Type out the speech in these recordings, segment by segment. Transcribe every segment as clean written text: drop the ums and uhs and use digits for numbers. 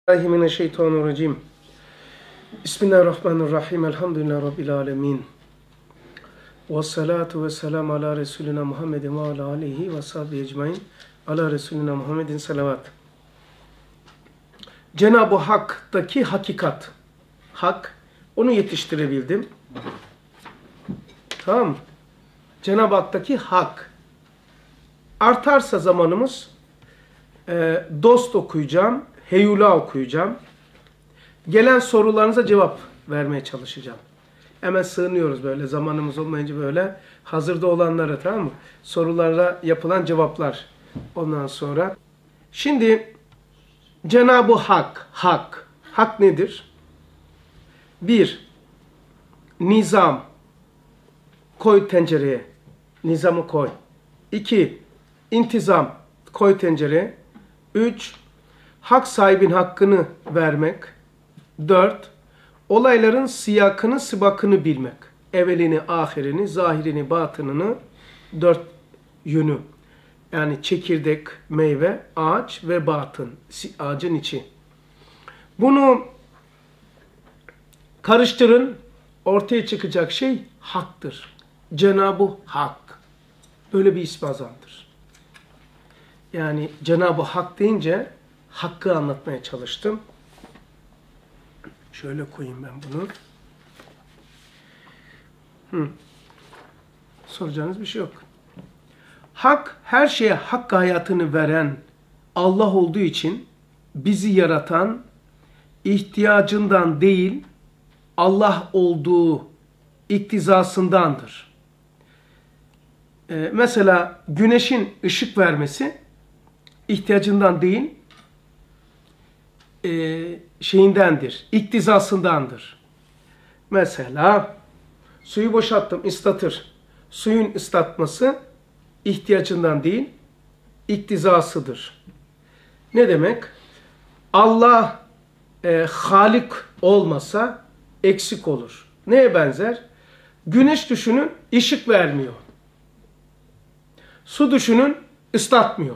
Mineşşeytanirracim. Bismillahirrahmanirrahim. Elhamdülillahi Rabbil alemin. Ve salatu ve selamu ala Resulina Muhammedin ve ala aleyhi ve sahbihi ecmain. Ala Resulina Muhammedin salavat. Cenab-ı Hak'taki hakikat. Hak. Onu yetiştirebildim. Tamam mı? Cenab-ı Hak'taki hak. Artarsa zamanımız dost okuyacağım. Heyula okuyacağım. Gelen sorularınıza cevap vermeye çalışacağım. Hemen sığınıyoruz böyle zamanımız olmayınca böyle hazırda olanlara, tamam mı? Sorulara yapılan cevaplar. Ondan sonra. Şimdi Cenab-ı Hak. Hak. Hak nedir? 1. Nizam. Koy tencereye. Nizamı koy. 2. İntizam. Koy tencereye. 3. Hak sahibin hakkını vermek. 4. Olayların siyakını, sıbakını bilmek. Evvelini, ahirini, zahirini, batınını, 4 yönü. Yani çekirdek, meyve, ağaç ve batın. Ağacın içi. Bunu karıştırın. Ortaya çıkacak şey haktır. Cenab-ı Hak. Böyle bir ismi azamdır. Yani Cenab-ı Hak deyince hakkı anlatmaya çalıştım. Şöyle koyayım ben bunu. Soracağınız bir şey yok. Hak, her şeye hakkı hayatını veren Allah olduğu için bizi yaratan, ihtiyacından değil, Allah olduğu iktizasındandır. Mesela güneşin ışık vermesi ihtiyacından değil, şeyindendir, iktizasındandır. Mesela suyu boşalttım, ıslatır. Suyun ıslatması ihtiyacından değil, iktizasıdır. Ne demek? Allah Halik olmasa eksik olur. Neye benzer? Güneş düşünün, ışık vermiyor. Su düşünün, ıslatmıyor.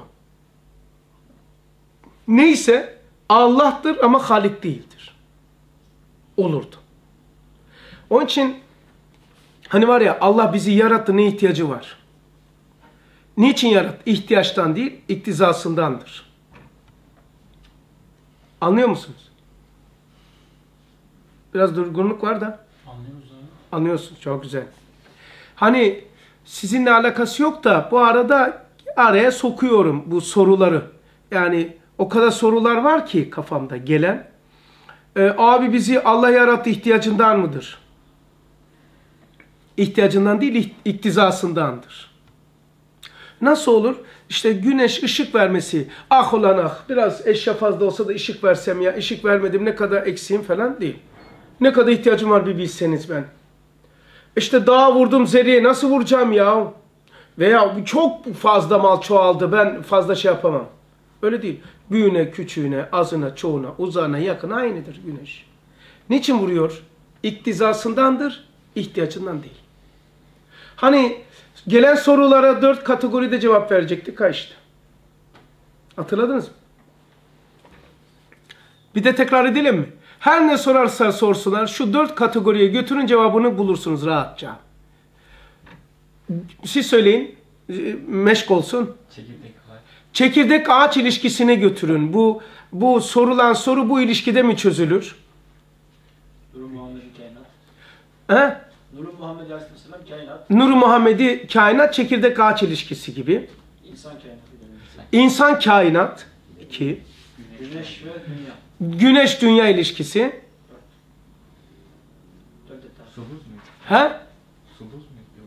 Neyse Allah'tır ama Halik değildir. Olurdu. Onun için hani var ya, Allah bizi yarattı, ne ihtiyacı var? Niçin yarattı? İhtiyaçtan değil, iktizasındandır. Anlıyor musunuz? Biraz durgunluk var da. Anlıyoruz abi. Anlıyorsunuz, çok güzel. Hani sizinle alakası yok da bu arada araya sokuyorum bu soruları. Yani o kadar sorular var ki kafamda gelen. Abi bizi Allah yarattı, ihtiyacından mıdır? İhtiyacından değil, iktizasındandır. Nasıl olur? İşte güneş ışık vermesi. Ah ulan ah, biraz eşya fazla olsa da ışık versem ya. Işık vermedim, ne kadar eksiğim falan değil. Ne kadar ihtiyacım var bir bilseniz ben. İşte dağa vurdum zerriye, nasıl vuracağım ya? Veya çok fazla mal çoğaldı, ben fazla şey yapamam. Öyle değil. Büyüğüne, küçüğüne, azına, çoğuna, uzağına, yakına aynıdır güneş. Niçin vuruyor? İktizasındandır, ihtiyacından değil. Hani gelen sorulara 4 kategoride cevap verecektik, kaçtı? Hatırladınız mı? Bir de tekrar edelim mi? Her ne sorarsa sorsunlar, şu 4 kategoriye götürün, cevabını bulursunuz rahatça. Siz söyleyin, meşk olsun. Çekirdek ağaç ilişkisine götürün. Bu sorulan soru bu ilişkide mi çözülür? Nur-u Muhammed'i He? kainat. Nur-u Muhammed Aleyhisselam kainat. Nur-u Muhammed'i kainat, çekirdek ağaç ilişkisi gibi. İnsan kainatı. İnsan kainat. 2. Güneş ve dünya. Güneş dünya ilişkisi. 4 etap. Su buz mu? He? Su buz mu? Yok.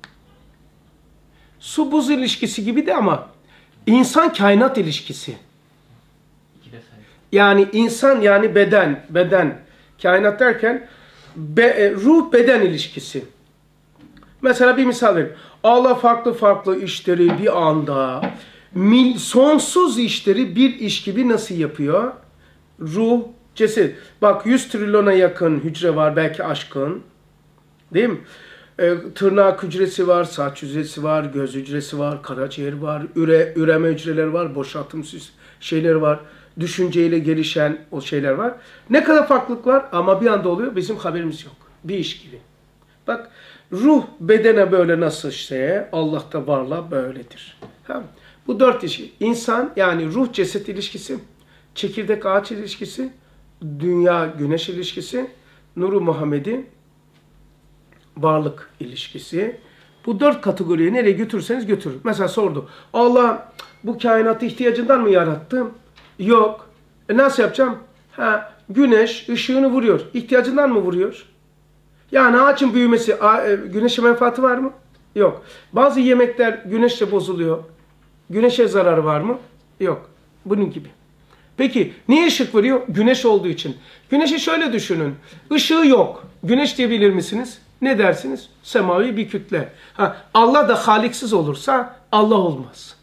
Su buz ilişkisi gibi de ama insan kainat ilişkisi. 2 de sayı. Yani insan, yani beden. Kainat derken ruh beden ilişkisi. Mesela bir misal vereyim. Allah farklı işleri bir anda, sonsuz işleri bir iş gibi nasıl yapıyor? Ruh, ceset. Bak 100 trilyona yakın hücre var, belki aşkın. Değil mi? Tırnak hücresi var, saç hücresi var, göz hücresi var, karaciğer var, üreme hücreleri var, boşaltım şeyleri var. düşünceyle gelişen o şeyler var. Ne kadar farklılık var ama bir anda oluyor. Bizim haberimiz yok. Bir iş gibi. Bak ruh bedene böyle nasıl işte Allah'ta varlığa böyledir. Tamam. Bu 4 ilişki. İnsan yani ruh ceset ilişkisi, çekirdek ağaç ilişkisi, dünya güneş ilişkisi, nuru Muhammed'i varlık ilişkisi. Bu 4 kategoriye nereye götürürseniz götürür. Mesela sordu. Allah bu kainatı ihtiyacından mı yarattı? Yok. Nasıl yapacağım? Güneş ışığını vuruyor. İhtiyacından mı vuruyor? Yani ağaçın büyümesi, güneşe menfaati var mı? Yok. Bazı yemekler güneşle bozuluyor. Güneşe zararı var mı? Yok. Bunun gibi. Peki niye ışık veriyor? Güneş olduğu için. Güneşi şöyle düşünün. Işığı yok. Güneş diyebilir misiniz? Ne dersiniz? Semavi bir kütle. Allah da haliksiz olursa Allah olmaz.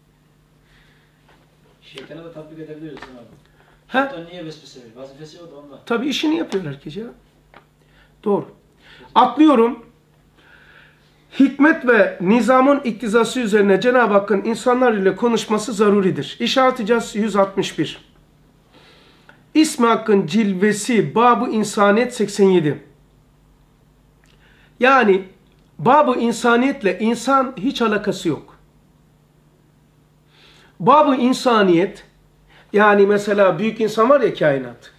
Şeytana da tatbik edebiliriz abi. Ha? Şeytan niye vesvese veriyor? Vazifesi o da ondan. Tabii işini yapıyor herkes ya. Doğru. Atlıyorum. Hikmet ve nizamın iktizası üzerine Cenab-ı Hakk'ın insanlar ile konuşması zaruridir. İşaret İcaz 161. İsmi Hakk'ın cilvesi Bab-ı İnsaniyet 87. Yani Bab-ı İnsaniyetle insan hiç alakası yok. Bab-ı İnsaniyet yani mesela büyük insan var ya kainat.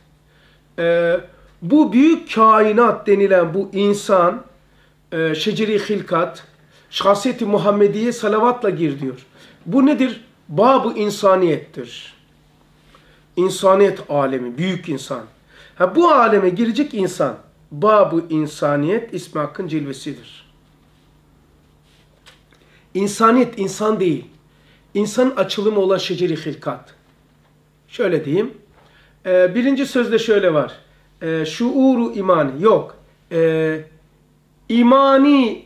Bu büyük kainat denilen bu insan şeceri hilkat, şahsiyeti Muhammediye salavatla gir diyor. Bu nedir? Bab-ı insaniyettir. İnsaniyet alemi, büyük insan. Bu aleme girecek insan, Bab-ı insaniyet ismi Hakk'ın cilvesidir. İnsaniyet insan değil. İnsanın açılımı olan şeceri hilkat. Şöyle diyeyim. Birinci sözde şöyle var. Şuuru imani. Yok. İmani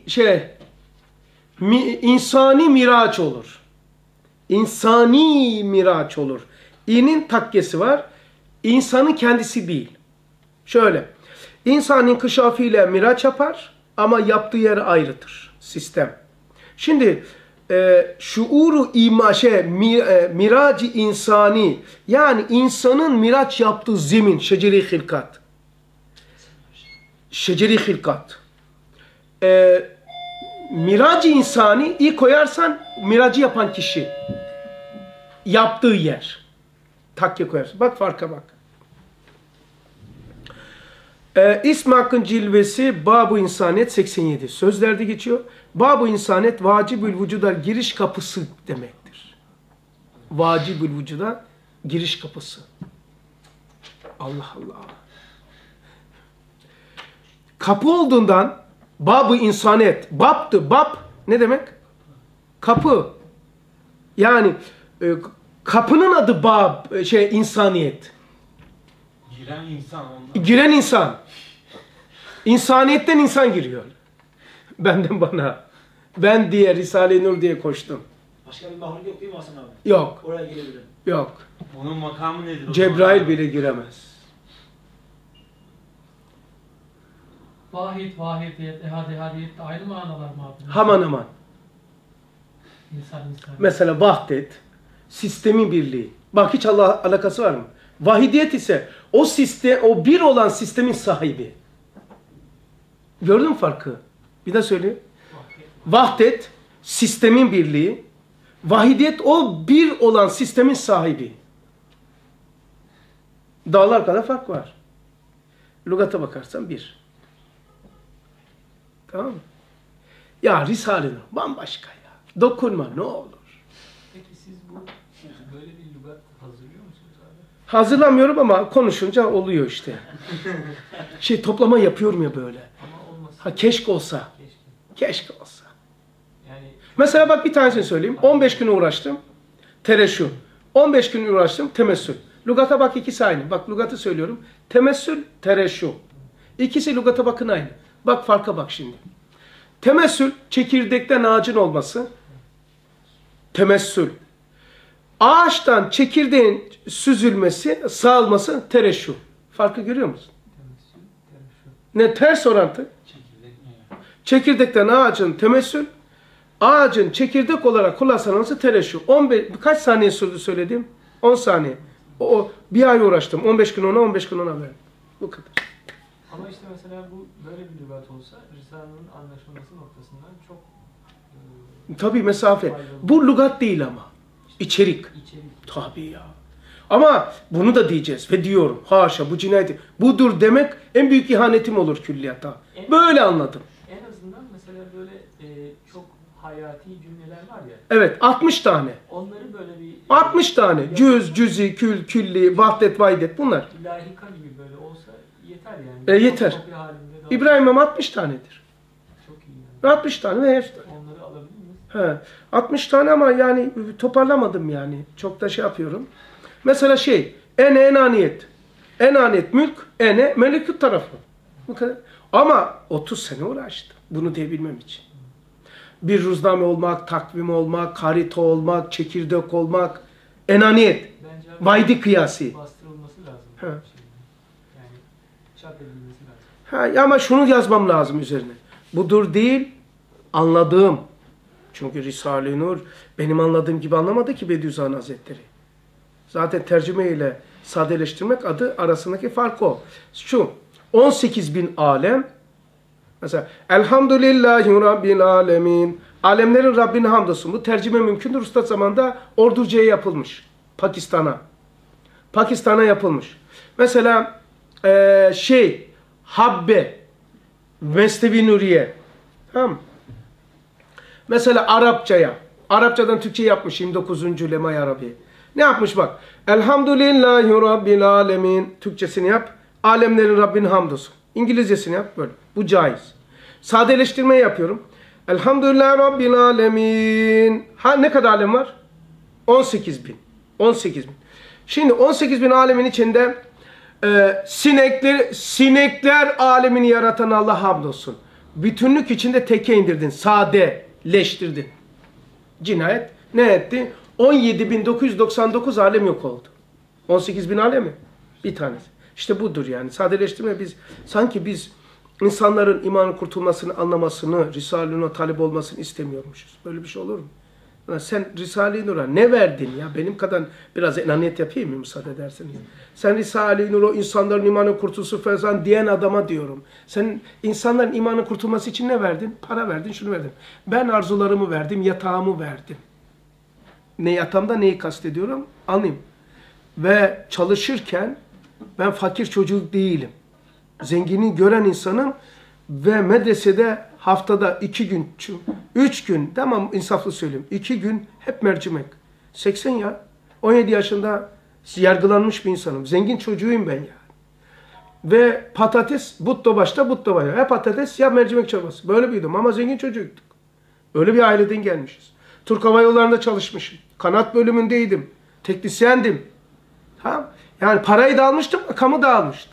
insani miraç olur. İnsani miraç olur. İ'nin takkesi var. İnsanın kendisi değil. Şöyle. İnsan inkişafıyla miraç yapar ama yaptığı yer ayrıdır. Sistem. Şimdi şuuru miracı insani yani insanın miraç yaptığı zemin şeceri hilkat. Şeceri hilkat. Miracı insani iyi koyarsan miracı yapan kişi yaptığı yer. Takke koyarsın. Bak farka bak. İsmi Hakk'ın cilvesi Bab-ı İnsaniyet 87. Sözlerde geçiyor. Bab-ı İnsaniyet vacibül vücuda giriş kapısı demektir. Vacibül vücuda giriş kapısı. Allah Allah. Kapı olduğundan Bab-ı İnsaniyet. Bab'tı. Bab ne demek? Kapı. Yani kapının adı Bab, insaniyet. Giren insan ondan. Giren insan. İnsaniyetten insan giriyor. Benden bana. Ben diye Risale-i Nur diye koştum. Başka bir mahluk yok değil mi Hasan abi? Yok. Oraya girebilir. Yok. Onun makamı nedir? Cebrail bile giremez. Vahid, vahidiyet, ehadiyet aynı manalar mı abi? Hemen hemen. İnsan. Mesela vahdet, sistemin birliği. Bak hiç Allah alakası var mı? Vahidiyet ise o sistem, o bir olan sistemin sahibi. Gördün mü farkı? Bir daha söyleyeyim. Vahdet, sistemin birliği. Vahidiyet o bir olan sistemin sahibi. Dağlar kadar fark var. Lügata bakarsan bir. Tamam mı? Ya Risale-i Nur bambaşka ya. Dokunma ne olur. Peki siz bu böyle bir lügat hazırlıyor musunuz abi? Hazırlamıyorum ama konuşunca oluyor işte. Toplama yapıyorum ya böyle. Ama olmasın. Ha keşke olsa. Keşke. Keşke olsa. Yani Mesela bak bir tanesini söyleyeyim. 15 gün uğraştım. Tereşüm. 15 gün uğraştım. Temessül. Lügata bak ikisi aynı. Bak lügatı söylüyorum. Temessül, tereşüm. İkisi lügata bakın aynı. Bak farka bak şimdi. Temessül, çekirdekten ağacın olması. Temessül. Ağaçtan çekirdeğin süzülmesi, sağılması tereşüm. Farkı görüyor musun? Ne ters orantı? Çekirdekten ağacın temessül, ağacın çekirdek olarak kullanılması tereşüm. 15 kaç saniye sürdü söyledim? 10 saniye. O bir ay uğraştım. 15 gün ona, 15 gün ona verdim. Bu kadar. Ama işte mesela bu böyle bir lügat olsa Risale'nin anlaşılması noktasından çok Tabii mesafe. Bu lügat değil ama. İçerik. içerik. Tabii ya. Ama bunu da diyeceğiz ve diyorum. Haşa bu cinayeti. Budur demek en büyük ihanetim olur külliyata. Böyle anladım. En azından mesela böyle çok hayati cümleler var ya. Evet 60 tane. Onları böyle bir 60 tane. Cüz, cüzi, kül, külli, vahdet, vaydet bunlar. lahika gibi böyle olsa yeter yani. Yeter. Kopya halinde daha İbrahim Hem 60 tanedir. çok iyi yani. 60 tane ve hepsi. Onları alabilir miyiz? He, 60 tane ama yani toparlamadım yani. Çok da şey yapıyorum. Mesela enaniyet. Enaniyet mülk, melekut tarafı. Bu kadar. Ama 30 sene uğraştım bunu diyebilmem için. Bir ruzname olmak, takvim olmak, harita olmak, çekirdek olmak, enaniyet, Bence vaydi kıyası. bastırılması lazım. He. Yani çap edilmesi lazım. Ama şunu yazmam lazım üzerine. Budur değil, anladığım. Çünkü Risale-i Nur benim anladığım gibi anlamadı ki Bediüzzaman Hazretleri. Zaten tercüme ile sadeleştirmek adı arasındaki fark o. Şu 18.000 alem mesela Elhamdülillahi Rabbil Alemin. Alemlerin Rabbine hamdolsun. Bu tercüme mümkündür. Üstad zamanında Orduca'ya yapılmış. Pakistan'a yapılmış. Mesela Habbe Mesnevi Nuriye. Tamam mı? Mesela Arapçadan Türkçe yapmış 29. Lema-i Arabi. Ne yapmış bak? Elhamdülillahi Rabbil Alemin. Türkçesini yap. Alemlerin Rabbine hamdolsun. İngilizcesini yap böyle. Bu caiz. Sadeleştirme yapıyorum. Elhamdülillahi Rabbil Alemin. Ne kadar alem var? 18.000. Şimdi 18.000 alemin içinde sinekler alemini yaratan Allah hamdolsun. Bütünlük içinde teke indirdin. Sadeleştirdin. Cinayet ne etti? 17.999 alem yok oldu. 18.000 alemi bir tanesi. İşte budur yani. Sadeleştirme sanki biz insanların imanın kurtulmasını anlamasını, Risale-i Nur'a talep olmasını istemiyormuşuz. Böyle bir şey olur mu? Sen Risale-i Nur'a ne verdin ya? Benim kadar biraz enaniyet yapayım mı müsaade ederseniz? Sen Risale-i Nur'a insanların imanı kurtulsun falan diyen adama diyorum. Sen insanların imanı kurtulması için ne verdin? Para verdin, şunu verdin. Ben arzularımı verdim, yatağımı verdim. Ne yatağımda neyi kastediyorum? Anlayayım. Ve çalışırken ben fakir çocuk değilim. Zengini gören insanım ve medresede haftada 2 gün, 3 gün, tamam insaflı söyleyeyim, 2 gün hep mercimek. 80 ya, 17 yaşında yargılanmış bir insanım. Zengin çocuğuyum ben yani. Ve patates, butta başta, butta başta. Ya patates ya mercimek çorbası. Böyle büyüdüm ama zengin çocuğuyduk. Öyle bir aileden gelmişiz. Türk Hava Yolları'nda çalışmışım. Kanat bölümündeydim. Teknisyendim. Tamam. Yani parayı da almıştım, makamı da almıştım.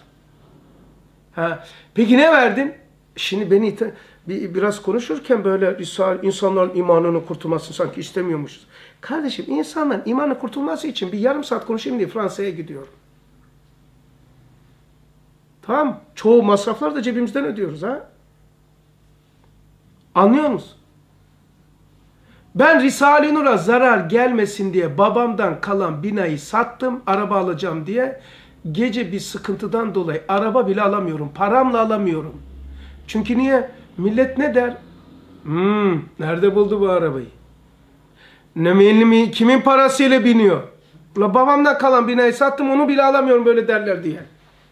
Peki ne verdin? Şimdi beni biraz konuşurken böyle insanların imanının kurtulmasını sanki istemiyormuşuz. Kardeşim insanların imanının kurtulması için bir yarım saat konuşayım diye Fransa'ya gidiyorum. Tamam. Çoğu masrafları da cebimizden ödüyoruz ha. Anlıyor musun? Ben Risale-i Nur'a zarar gelmesin diye babamdan kalan binayı sattım, araba alacağım diye. Gece bir sıkıntıdan dolayı araba bile alamıyorum, paramla alamıyorum. Çünkü niye? Millet ne der? Nerede buldu bu arabayı? Kimin parasıyla biniyor? Babamdan kalan binayı sattım, onu bile alamıyorum böyle derler diye.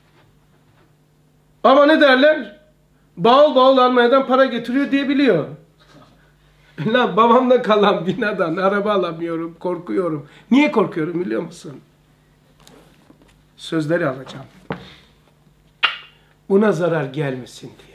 Ama ne derler? Bavul bavul Almanya'dan para getiriyor diye biliyor. Lan babamdan kalan binadan araba alamıyorum, korkuyorum. Niye korkuyorum biliyor musun? Sözleri alacağım. Buna zarar gelmesin diye.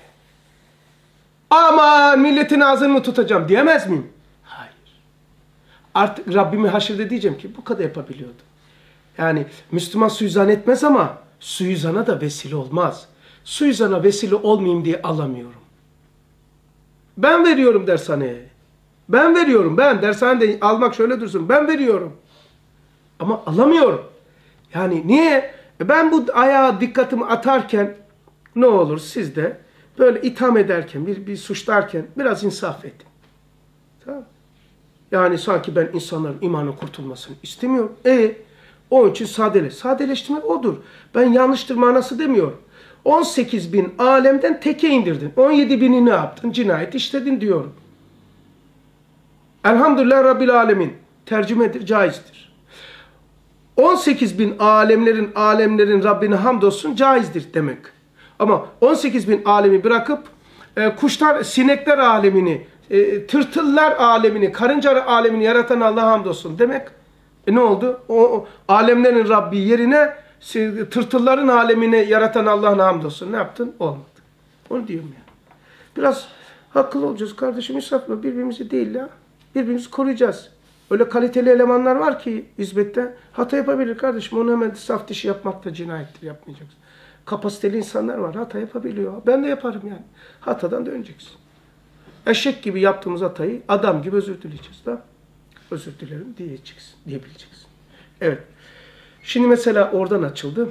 Aman milletin ağzını mı tutacağım diyemez miyim? Hayır. Artık Rabbimi haşirde diyeceğim ki bu kadar yapabiliyordu. Yani Müslüman suizan etmez ama suizana da vesile olmaz. Suizana vesile olmayayım diye alamıyorum. Ben veriyorum dershaneye. Ben veriyorum. Ben dershanede almak şöyle dursun. Ben veriyorum. Ama alamıyorum. Yani niye? Ben bu ayağa dikkatimi atarken ne olur siz de böyle itham ederken, bir suçlarken biraz insaf edin. Tamam. Yani sanki ben insanların imanı kurtulmasını istemiyorum. Onun için sadeleştirmek odur. Ben yanlıştır manası demiyorum. 18 bin alemden teke indirdin. 17 bini ne yaptın? Cinayet işledin diyorum. Elhamdülillah Rabbil Alemin. Tercümedir, caizdir. 18 bin alemlerin Rabbine hamdolsun caizdir demek. Ama 18 bin alemi bırakıp kuşlar, sinekler alemini, tırtıllar alemini, karıncalar alemini yaratan Allah'a hamdolsun demek. Ne oldu? O alemlerin Rabbi yerine tırtılların alemini yaratan Allah'a hamdolsun. Ne yaptın? Olmadı. Onu diyorum ya. Biraz haklı olacağız kardeşim. İsrafla birbirimizi değil ya. Birbirimizi koruyacağız. Öyle kaliteli elemanlar var ki hizmette hata yapabilir kardeşim. Onu hemen saf dişi yapmak da cinayettir. Yapmayacaksın. Kapasiteli insanlar var. Hata yapabiliyor. Ben de yaparım yani. Hatadan döneceksin. Eşek gibi yaptığımız hatayı adam gibi özür dileyeceğiz da. Özür dilerim diyebileceksin. Evet. Şimdi mesela oradan açıldı.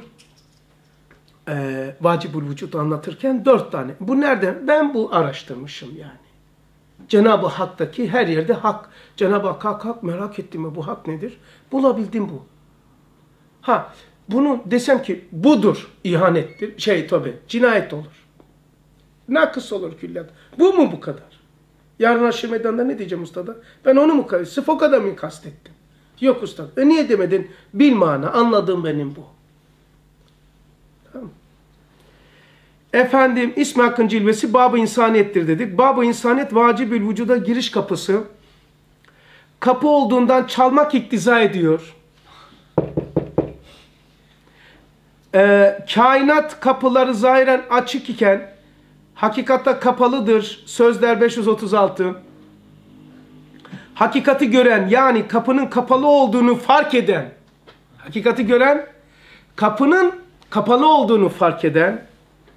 Vacibül vücudu anlatırken 4 tane. Bu nereden? Ben bu araştırmışım yani. Cenab-ı Hak'taki her yerde hak. Cenab-ı Hak merak ettim mi bu hak nedir? Bulabildim bu. Ha, bunu desem ki budur, ihanettir. Cinayet olur. Nakıs olur külliyat. Bu mu bu kadar? Yarın aşırı meydanda ne diyeceğim ustada? Ben onu mu kastettim? Sırf o kadar mı kastettim? Yok usta. Niye demedin? Bilmana, anladığım benim bu. Tamam. Efendim, İsmi Hakk'ın cilvesi Bab-ı İnsaniyettir dedik. Bab-ı İnsaniyet vacibül vücuda giriş kapısı. Kapı olduğundan çalmak iktiza ediyor. Kainat kapıları zahiren açık iken hakikatta kapalıdır. Sözler 536. Hakikati gören yani kapının kapalı olduğunu fark eden, hakikati gören kapının kapalı olduğunu fark eden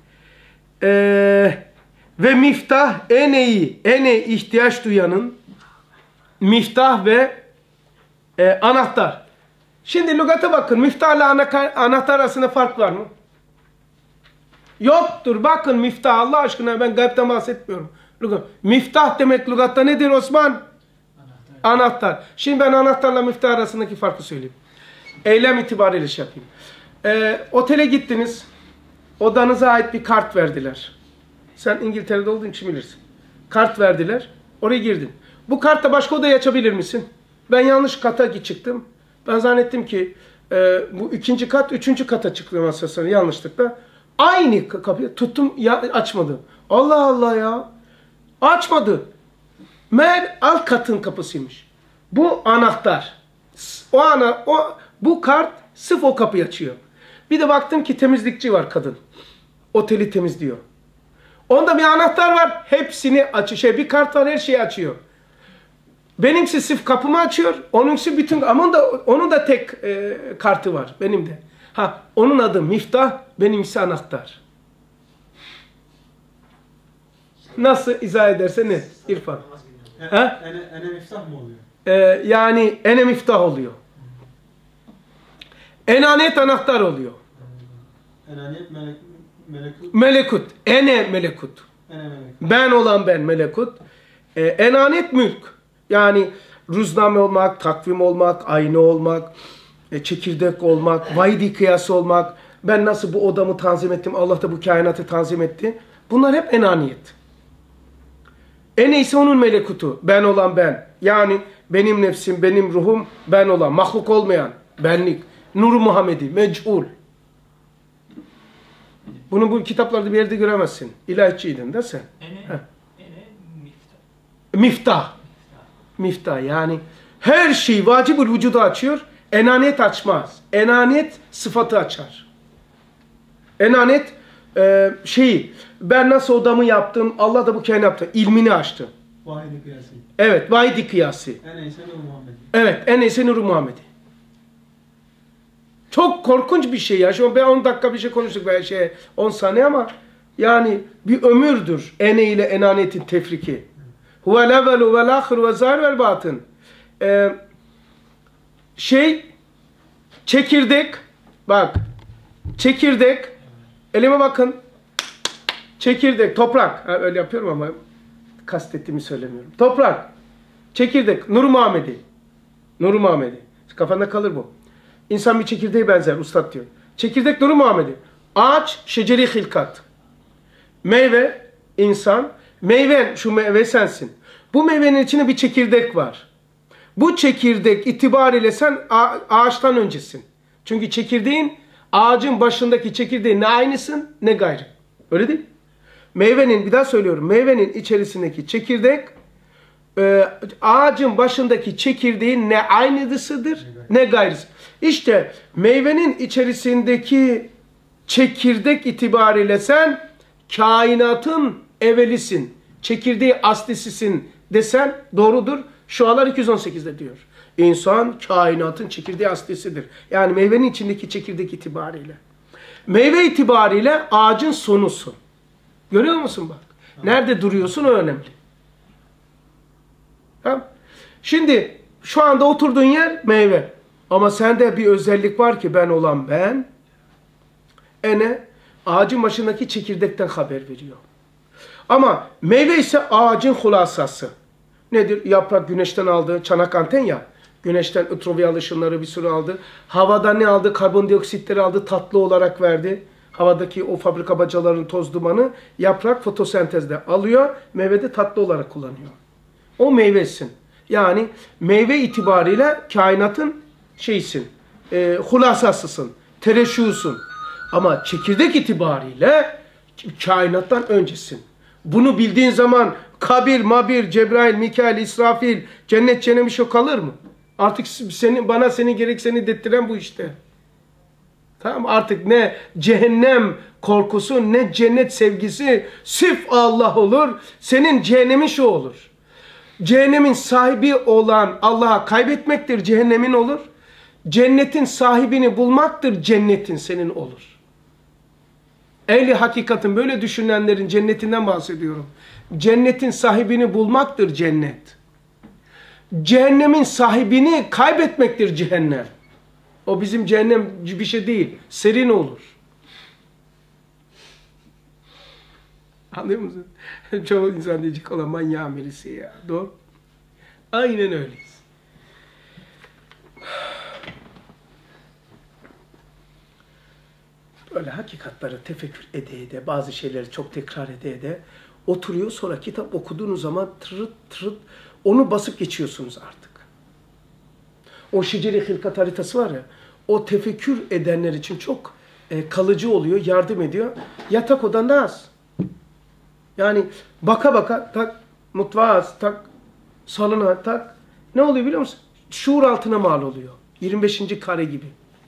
ve miftah en iyi ihtiyaç duyanın miftah ve anahtar. Şimdi lügata bakın. Miftahla anahtar arasında fark var mı? Yoktur. Bakın miftah Allah aşkına ben gaybden bahsetmiyorum. Miftah demek lügatta nedir Osman? Anahtar. Şimdi ben anahtarla miftah arasındaki farkı söyleyeyim. Eylem itibariyle şey yapayım. Otele gittiniz. Odanıza ait bir kart verdiler. Sen İngiltere'de olduğun için bilirsin. Kart verdiler. Oraya girdin. Bu kartla başka odayı açabilir misin? Ben yanlış kata çıktım. Ben zannettim ki bu 2. kat 3. kata çıktım masasına yanlışlıkla. Aynı kapıyı tuttum açmadı. Allah Allah ya. Açmadı. Meğer alt katın kapısıymış. Bu anahtar. Bu kart sırf o kapıyı açıyor. Bir de baktım ki temizlikçi var kadın. Oteli temizliyor. Onda bir anahtar var. Hepsini açıyor. Bir kart var her şeyi açıyor. Benimsi sırf kapımı açıyor. Onunsi bütün ama onun da tek kartı var benim de. Ha onun adı miftah, benimsi anahtar. Nasıl izah ederse ne? İrfan. Ene miftah mı oluyor? Yani ene miftah oluyor. Enaniyet anahtar oluyor. Enaniyet melekut. Melekut. Ene melekut. Ben olan ben melekut. Enaniyet mülk. Yani ruzname olmak, takvim olmak, ayna olmak, çekirdek olmak, vahidi kıyası olmak. Ben nasıl bu odamı tanzim ettim, Allah da bu kainatı tanzim etti. Bunlar hep enaniyet. Ene ise onun melekutu. Ben olan ben. Yani benim nefsim, benim ruhum ben olan. Mahluk olmayan. Benlik. Nur-u Muhammedi. Mec'ul. Bunu bu kitaplarda bir yerde göremezsin. İlahiçiydin de sen. Miftah. Miftah yani her şey vacibül vücudu açıyor. Enaniyet açmaz. Enaniyet sıfatı açar. Enaniyet ben nasıl odamı yaptım, Allah da bu kainatı yaptı. İlmini açtı. Vahidi kıyası. Evet, vahidi kıyası. Eneyse Nur Muhammedi. Evet, eneyse Nur Muhammedi. Çok korkunç bir şey ya. Şu an ben 10 dakika bir şey konuştuk veya 10 saniye ama yani bir ömürdür ene ile enaniyetin tefriki. Huvel evvelu vel ahiru ve zahir vel batın. Çekirdek, bak, çekirdek, elime bakın, çekirdek, toprak, öyle yapıyorum ama kastettiğimi söylemiyorum. Toprak, çekirdek, Nur-u Muhammedi, Nur-u Muhammedi, kafanda kalır bu. İnsan bir çekirdeğe benzer ustad diyor. Çekirdek Nuri Muhammed'i. Ağaç, şeceri hilkat. Meyve, insan. Meyven, şu meyve sensin. Bu meyvenin içinde bir çekirdek var. Bu çekirdek itibariyle sen ağaçtan öncesin. Çünkü çekirdeğin, ağacın başındaki çekirdeğin ne aynısın ne gayrı. Öyle değil mi? Meyvenin, bir daha söylüyorum, meyvenin içerisindeki çekirdek, ağacın başındaki çekirdeğin ne aynısıdır ne gayrısı. İşte meyvenin içerisindeki çekirdek itibariyle sen kainatın evvelisin, çekirdeği aslisisin desen doğrudur. Şualar 218'de diyor. İnsan kainatın çekirdeği aslisidir. Yani meyvenin içindeki çekirdek itibariyle. Meyve itibariyle ağacın sonusun. Görüyor musun bak? Nerede duruyorsun o önemli. Tamam. Şimdi şu anda oturduğun yer meyve. Ama sende bir özellik var ki ben olan ben. Ağacın başındaki çekirdekten haber veriyor. Ama meyve ise ağacın hulasası. Nedir? Yaprak güneşten aldı. Çanak anten ya. Güneşten ultraviyol ışınları bir sürü aldı. Havada ne aldı? Karbondioksitleri aldı. Tatlı olarak verdi. Havadaki o fabrika bacaların toz dumanı yaprak fotosentezde alıyor. Meyvede tatlı olarak kullanıyor. O meyvesin. Yani meyve itibariyle kainatın şeysin. Hulasasısın. Tereşusun. Ama çekirdek itibariyle kainattan öncesin. Bunu bildiğin zaman Kabir, Mabir, Cebrail, Mikail, İsrafil, cennet cehennem şey kalır mı? Artık bana seni gerek seni dettiren bu işte. Tamam, artık ne cehennem korkusu ne cennet sevgisi sırf Allah olur. Senin cehennemin şu olur. Cehennemin sahibi olan Allah'a kaybetmektir, cehennemin olur. Cennetin sahibini bulmaktır, cennetin senin olur. Ehli hakikatin böyle düşünenlerin cennetinden bahsediyorum. Cennetin sahibini bulmaktır cennet. Cehennemin sahibini kaybetmektir cehennem. O bizim cehennem bir şey değil. Serin olur. Anlıyor musun? Çoğu insan diyecek olan manyağın birisi ya. Doğru. Aynen öyleyiz. Böyle hakikatları tefekkür ede bazı şeyleri çok tekrar ede oturuyor, sonra kitap okuduğunuz zaman tırıt tırıt onu basıp geçiyorsunuz artık. O şeceri hilkat haritası var ya, o tefekkür edenler için çok kalıcı oluyor, yardım ediyor. Yatak odanda az. Yani baka baka tak, mutfağa az, tak, salona tak. Ne oluyor biliyor musun? Şuur altına mal oluyor. 25. kare gibi.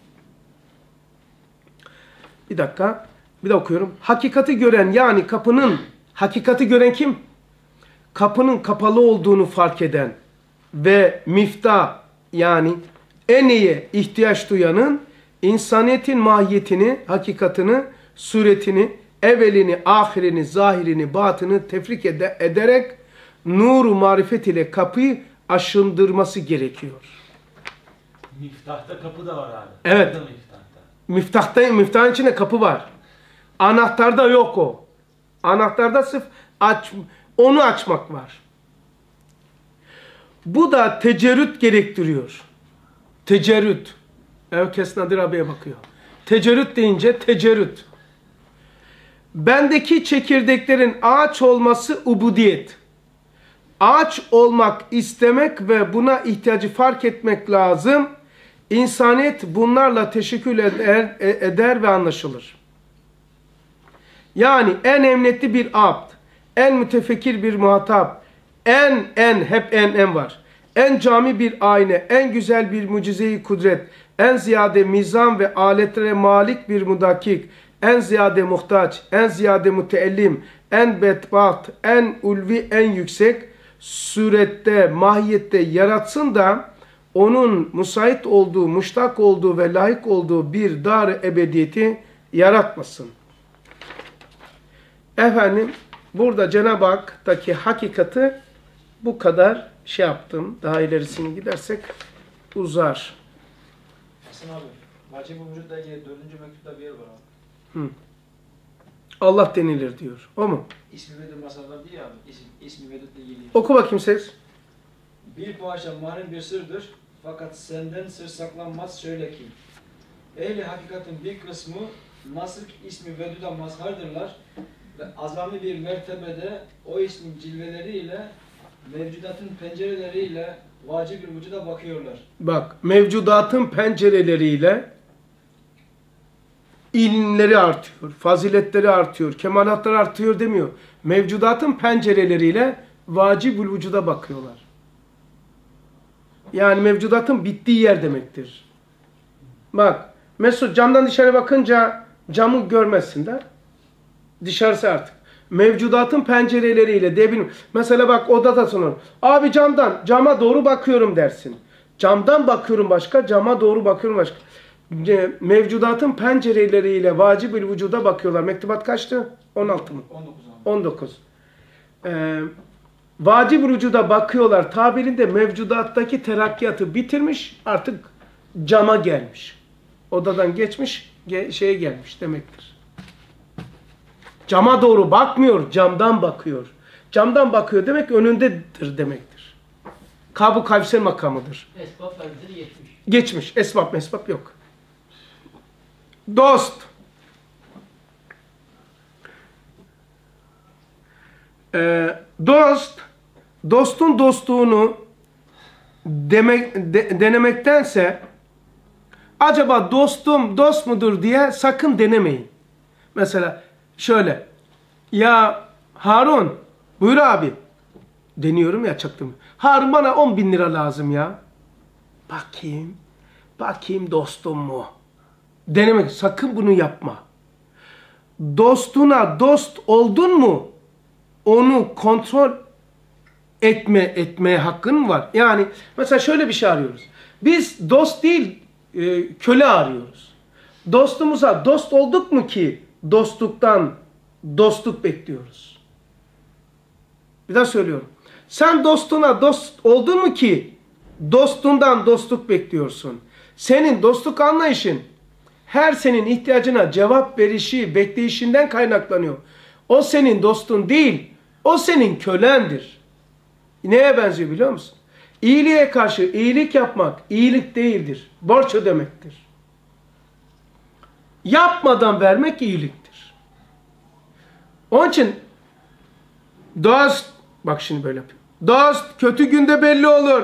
Bir dakika. Bir de okuyorum. Hakikati gören, yani kapının, hakikati gören kim? Kapının kapalı olduğunu fark eden ve miftah, yani en iyi ihtiyaç duyanın insaniyetin mahiyetini, hakikatini, suretini, evvelini, ahirini, zahirini, batını tefrik ederek nur-u marifet ile kapıyı aşındırması gerekiyor. Miftahta kapı da var abi. Evet. Miftahın içinde kapı var. Anahtarda yok o. Anahtarda sırf onu açmak var. Bu da tecerrüt gerektiriyor. Tecerrüt. Herkes Nadir abiye bakıyor. Tecerrüt deyince tecerrüt. Bendeki çekirdeklerin ağaç olması ubudiyet. Ağaç olmak istemek ve buna ihtiyacı fark etmek lazım. İnsaniyet bunlarla teşekkül eder ve anlaşılır. Yani en emniyetli bir abd, en mütefekkir bir muhatap, hep en var. En cami bir ayna, en güzel bir mucize-i kudret, en ziyade mizan ve aletlere malik bir mudakik, en ziyade muhtaç, en ziyade müteellim, en bedbaht, en ulvi, en yüksek surette, mahiyette yaratsın da onun müsait olduğu, muştak olduğu ve layık olduğu bir dar-ı ebediyeti yaratmasın. Efendim, burada Cenab-ı Hak'taki hakikati bu kadar şey yaptım. Daha ilerisine gidersek uzar. Hasan abi, Vacib-i Vücud'la ilgili 4. mektupta bir yer var abi. Allah denilir diyor. O mu? İsmi Vedud masallar diye abi. İsmi Vedud'la ilgili. Oku bakayım ses. Bir parça mahrem bir sırdır. Fakat senden sır saklanmaz söyle ki. ehli hakikatin bir kısmı nasıl ki ismi vedüde mazhardırlar ve azami bir mertebede o ismin cilveleriyle mevcudatın pencereleriyle vacib bir vücuda bakıyorlar. Bak, mevcudatın pencereleriyle ilimleri artıyor, faziletleri artıyor, kemalatları artıyor demiyor. Mevcudatın pencereleriyle vacib-ül vücuda bakıyorlar. Yani mevcudatın bittiği yer demektir. Bak, Mesut camdan dışarı bakınca camı görmezsin de. Dışarısı artık. Mevcudatın pencereleriyle diyebilirim. Mesela bak odada sonra. Abi cama doğru bakıyorum dersin. Camdan bakıyorum başka, cama doğru bakıyorum başka. Mevcudatın pencereleriyle vacib-ül vücuda bakıyorlar. Mektubat kaçtı? 16 mı? 19. Vacib-ül vücuda bakıyorlar. Tabirinde mevcudattaki terakkiyatı bitirmiş, artık cama gelmiş. Odadan geçmiş, şeye gelmiş demektir. Cama doğru bakmıyor, camdan bakıyor. Camdan bakıyor demek önündedir demektir. Kab-ı Kavser makamıdır. Esbab benzeri geçmiş. Geçmiş. Esbab yok. Dost. Dostun dostluğunu denemektense acaba dostum dost mudur diye sakın denemeyin. Mesela şöyle, ya Harun, buyur abi, deniyorum ya çaktım. Harun bana 10.000 lira lazım ya. Bakayım dostum mu? Denemek, sakın bunu yapma. Dostuna dost oldun mu, onu kontrol etmeye hakkın var. Yani mesela şöyle bir şey arıyoruz. Biz dost değil, köle arıyoruz. Dostumuza dost olduk mu ki dostluktan dostluk bekliyoruz? Bir daha söylüyorum. Sen dostuna dost oldun mu ki dostundan dostluk bekliyorsun? Senin dostluk anlayışın her senin ihtiyacına cevap verişi, bekleyişinden kaynaklanıyor. O senin dostun değil, o senin kölendir. Neye benziyor biliyor musun? İyiliğe karşı iyilik yapmak iyilik değildir. Borç ödemektir. Yapmadan vermek iyiliktir. Onun için dost, bak şimdi böyle yapıyor. Dost kötü günde belli olur.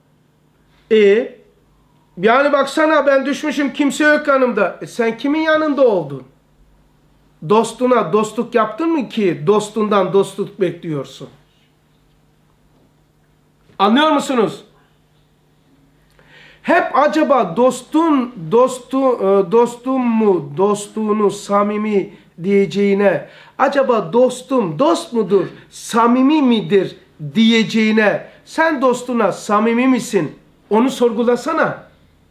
Yani baksana ben düşmüşüm, kimse yok yanımda. Sen kimin yanında oldun? Dostuna dostluk yaptın mı ki dostundan dostluk bekliyorsun? Anlıyor musunuz? Hep acaba dostum mu, dostluğunu samimi diyeceğine, acaba dostum dost mudur, samimi midir diyeceğine, sen dostuna samimi misin? Onu sorgulasana.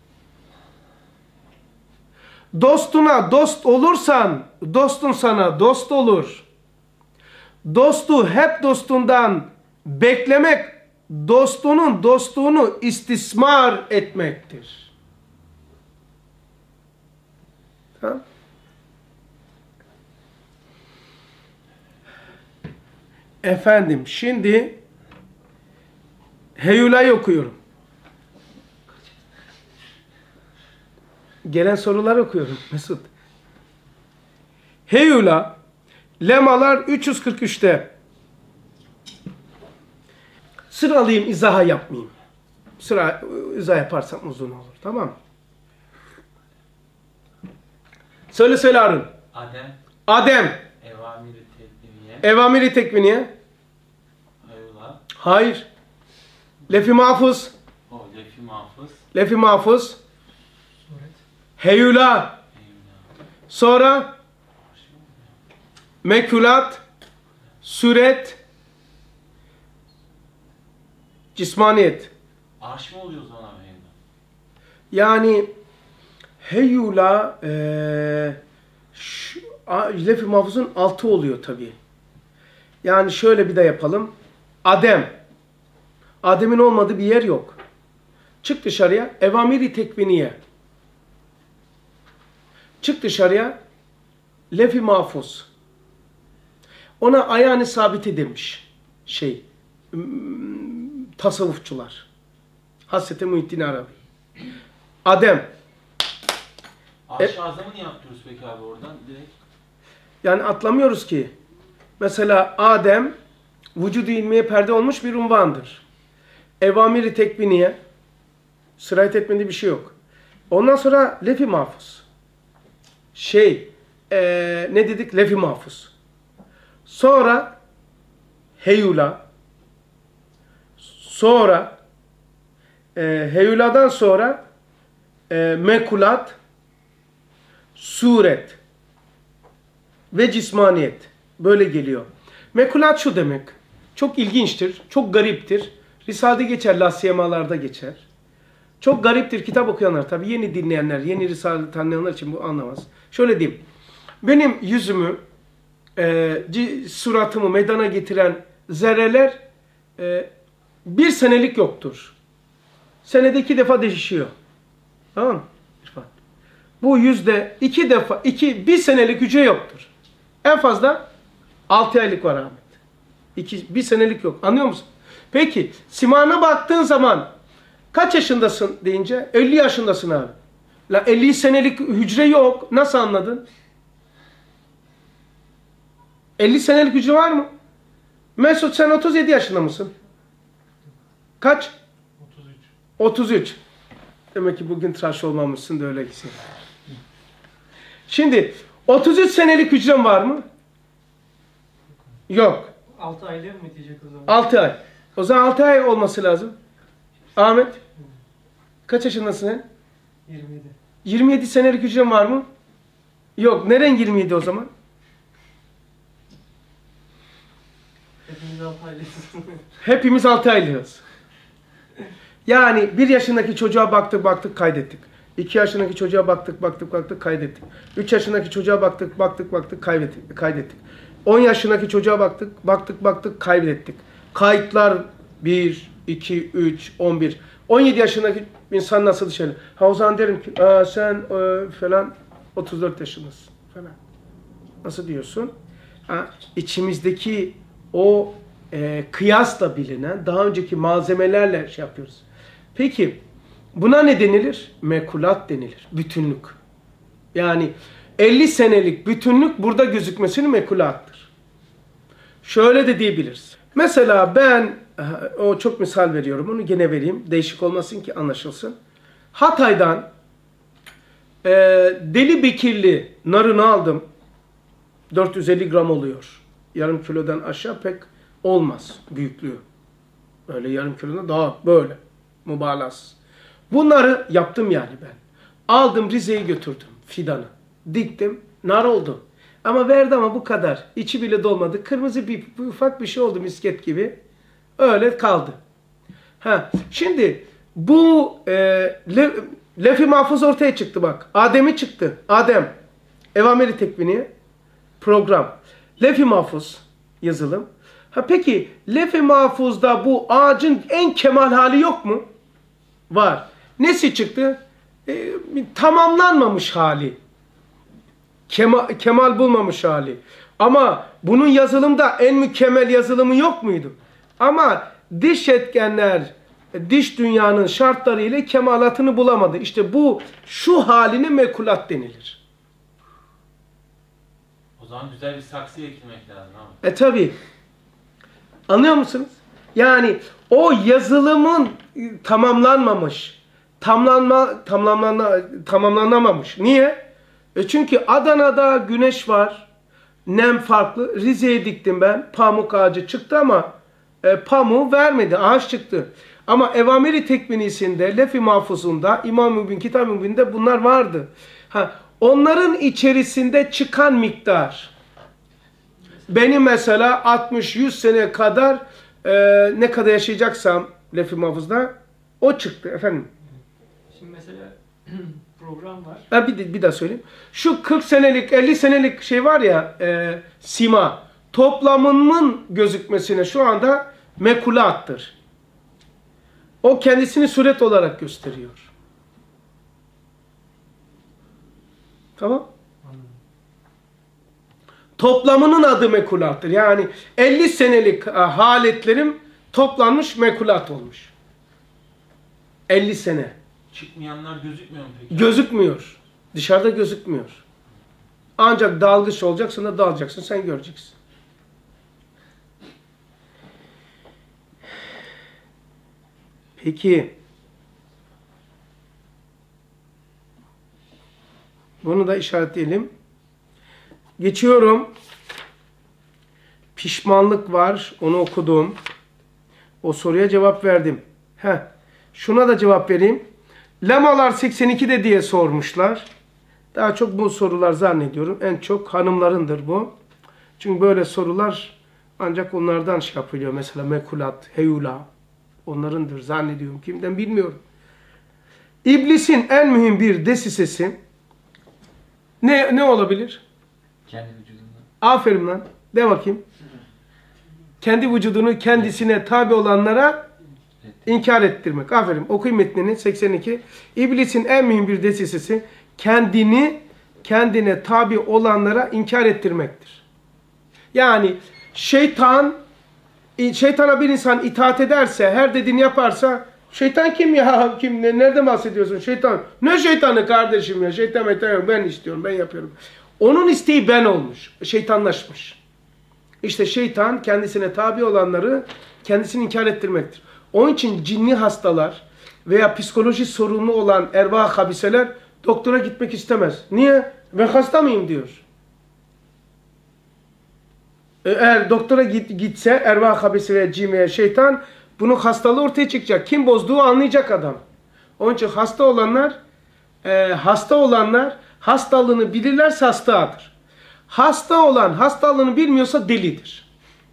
Dostuna dost olursan, dostun sana dost olur. Dostu hep dostundan beklemek, dostunun dostluğunu istismar etmektir. Tamam. Efendim, şimdi Heyula'yı okuyorum. Gelen soruları okuyorum Mesut. Heyula, lemalar 343'te. Sıralayayım, izaha yapmayayım. İzah yaparsam uzun olur, tamam mı? Söyle Harun. Adem. Evamiri tekviniye. Hayula. Hayır. Lef-i mahfuz. Lef-i mahfuz. Heyula. Sonra mekulat, suret, cismaniyet. Arş mı oluyor o zaman heyula? Yani heyula lef-i mahfuzun altı oluyor tabii. Yani şöyle bir de yapalım. Adem. Adem'in olmadığı bir yer yok. Çık dışarıya. Evamiri tekviniye. Çık dışarıya. Lef-i mahfuz. Ona ayağını sabiti demiş. Tasavvufçular. Hazreti Muhittin Arabi. Adem. Arş-ı Azam'ı niye yapıyoruz peki abi oradan direkt? Yani atlamıyoruz ki. Mesela Adem vücudu ilmiye perde olmuş bir unvandır. Evamiri tekviniye sirayet etmediği bir şey yok. Ondan sonra lef-i mahfuz. Ne dedik? Lef-i mahfuz. Sonra heyula. Sonra heyuladan sonra mekulat, suret ve cismaniyet. Böyle geliyor. Mekulat şu demek. Çok ilginçtir. Çok gariptir. Risale'de geçer. Lasiyemalarda geçer. Çok gariptir. Kitap okuyanlar tabii. Yeni dinleyenler, yeni Risale tanıyanlar için bu anlamaz. Şöyle diyeyim. Benim yüzümü, suratımı meydana getiren zerreler bir senelik yoktur. Senede 2 defa değişiyor. Tamam mı? Bu yüzde 2 defa, bir senelik hücre yoktur. En fazla 6 aylık var Ahmet. Bir senelik yok. Anlıyor musun? Peki, simana baktığın zaman kaç yaşındasın deyince 50 yaşındasın abi. La 50 senelik hücre yok. Nasıl anladın? 50 senelik hücre var mı? Mesut sen 37 yaşında mısın? Kaç? 33. 33. Demek ki bugün tıraş olmamışsın da öyle gitsin. Şimdi 33 senelik hücren var mı? Yok. 6 aylığa mı bitecek o zaman? 6 ay. O zaman 6 ay olması lazım. Ahmet. Kaç yaşındasın sen? 27. 27 senelik hücren var mı? Yok. Neren 27 o zaman? Hepimiz 6 aylıyız. Hepimiz 6 aylıyız. Yani 1 yaşındaki çocuğa baktık kaydettik. 2 yaşındaki çocuğa baktık kaydettik. 3 yaşındaki çocuğa baktık kaydettik. 10 yaşındaki çocuğa baktık kaydettik. Kayıtlar 1, 2, 3, 11. 17 yaşındaki insan nasıl dışarı? Ha o zaman derim ki sen falan 34 yaşındasın falan. Nasıl diyorsun? İçimizdeki o kıyasla bilinen daha önceki malzemelerle şey yapıyoruz. Peki buna ne denilir? Mekulat denilir. Bütünlük. Yani 50 senelik bütünlük burada gözükmesinin mekulattır. Şöyle de diyebiliriz. Mesela ben, o çok misal veriyorum, onu gene vereyim. Değişik olmasın ki anlaşılsın. Hatay'dan Deli Bekirli narını aldım. 450 gram oluyor. Yarım kilodan aşağı pek olmaz büyüklüğü. Öyle yarım kilodan daha böyle. Mübalağasız. Bunları yaptım yani ben. Aldım Rize'ye götürdüm fidanı. Diktim. Nar oldu. Ama verdi ama bu kadar. İçi bile dolmadı. Kırmızı bir ufak bir şey oldu misket gibi. Öyle kaldı. Şimdi bu lef-i mahfuz ortaya çıktı bak. Adem'i çıktı. Adem. Evamiri tekviniye. Program. Lef-i mahfuz yazılım. Peki lef-i mahfuzda bu ağacın en kemal hali yok mu? Var. Nesi çıktı? Tamamlanmamış hali. Kemal bulmamış hali. Ama bunun yazılımda en mükemmel yazılımı yok muydu? Ama dış etkenler, dış dünyanın şartları ile kemalatını bulamadı. İşte şu haline mekulat denilir. O zaman güzel bir saksıya eklemek lazım abi. Tabi. Anlıyor musunuz? Yani o yazılımın tamamlanmamış, tamamlanamamış. Niye? Çünkü Adana'da güneş var, nem farklı. Rize'ye diktim ben, pamuk ağacı çıktı ama pamuğu vermedi, ağaç çıktı. Ama Evamiri Tekvinisinde, Lef-i Mahfuz'unda, İmam-ı Mübin, Kitab-ı Mübin'de bunlar vardı. Onların içerisinde çıkan miktar, benim mesela 60-100 sene kadar ne kadar yaşayacaksam Lef-i Mahfuz'da o çıktı efendim. Şimdi mesela program var. Bir daha söyleyeyim. Şu 40 senelik, 50 senelik şey var ya sima, toplamının gözükmesine şu anda mekulattır. O kendisini suret olarak gösteriyor. Tamam? Toplamının adı mekulattır. Yani 50 senelik haletlerim toplanmış mekulat olmuş. 50 sene. Çıkmayanlar gözükmüyor mu peki? Gözükmüyor. Dışarıda gözükmüyor. Ancak dalgıç olacaksın da dalacaksın, sen göreceksin. Peki, bunu da işaretleyelim. Geçiyorum. Pişmanlık var, onu okudum. O soruya cevap verdim. Şuna da cevap vereyim. Lemalar 82'de diye sormuşlar. Daha çok bu sorular zannediyorum. En çok hanımlarındır bu. Çünkü böyle sorular ancak onlardan şey yapılıyor. Mesela mekulat, heyula. Onlarındır zannediyorum. Kimden bilmiyorum. İblisin en mühim bir desisesi ne olabilir? Kendi vücudunda. Aferin lan. De bakayım. Kendi vücudunu kendisine tabi olanlara inkar ettirmek. Aferin. Okuyun metnini 82. İblisin en mühim bir desisesi kendine tabi olanlara inkar ettirmektir. Yani şeytana bir insan itaat ederse, her dediğini yaparsa, şeytan kim ya? Kim? Nerede bahsediyorsun? Şeytan. Ne şeytanı kardeşim ya? Şeytan yok. Ben istiyorum. Ben yapıyorum. Onun isteği ben olmuş. Şeytanlaşmış. İşte şeytan kendisine tabi olanları kendisini inkar ettirmektir. Onun için cinli hastalar veya psikoloji sorunu olan ervah habiseler doktora gitmek istemez. Niye? Ben hasta mıyım diyor. Eğer doktora gitse ervah habisi veya cin veya şeytan bunun hastalığı ortaya çıkacak. Kim bozduğu anlayacak adam. Onun için hasta olanlar hastalığını bilirlerse hastadır. Hasta olan hastalığını bilmiyorsa delidir.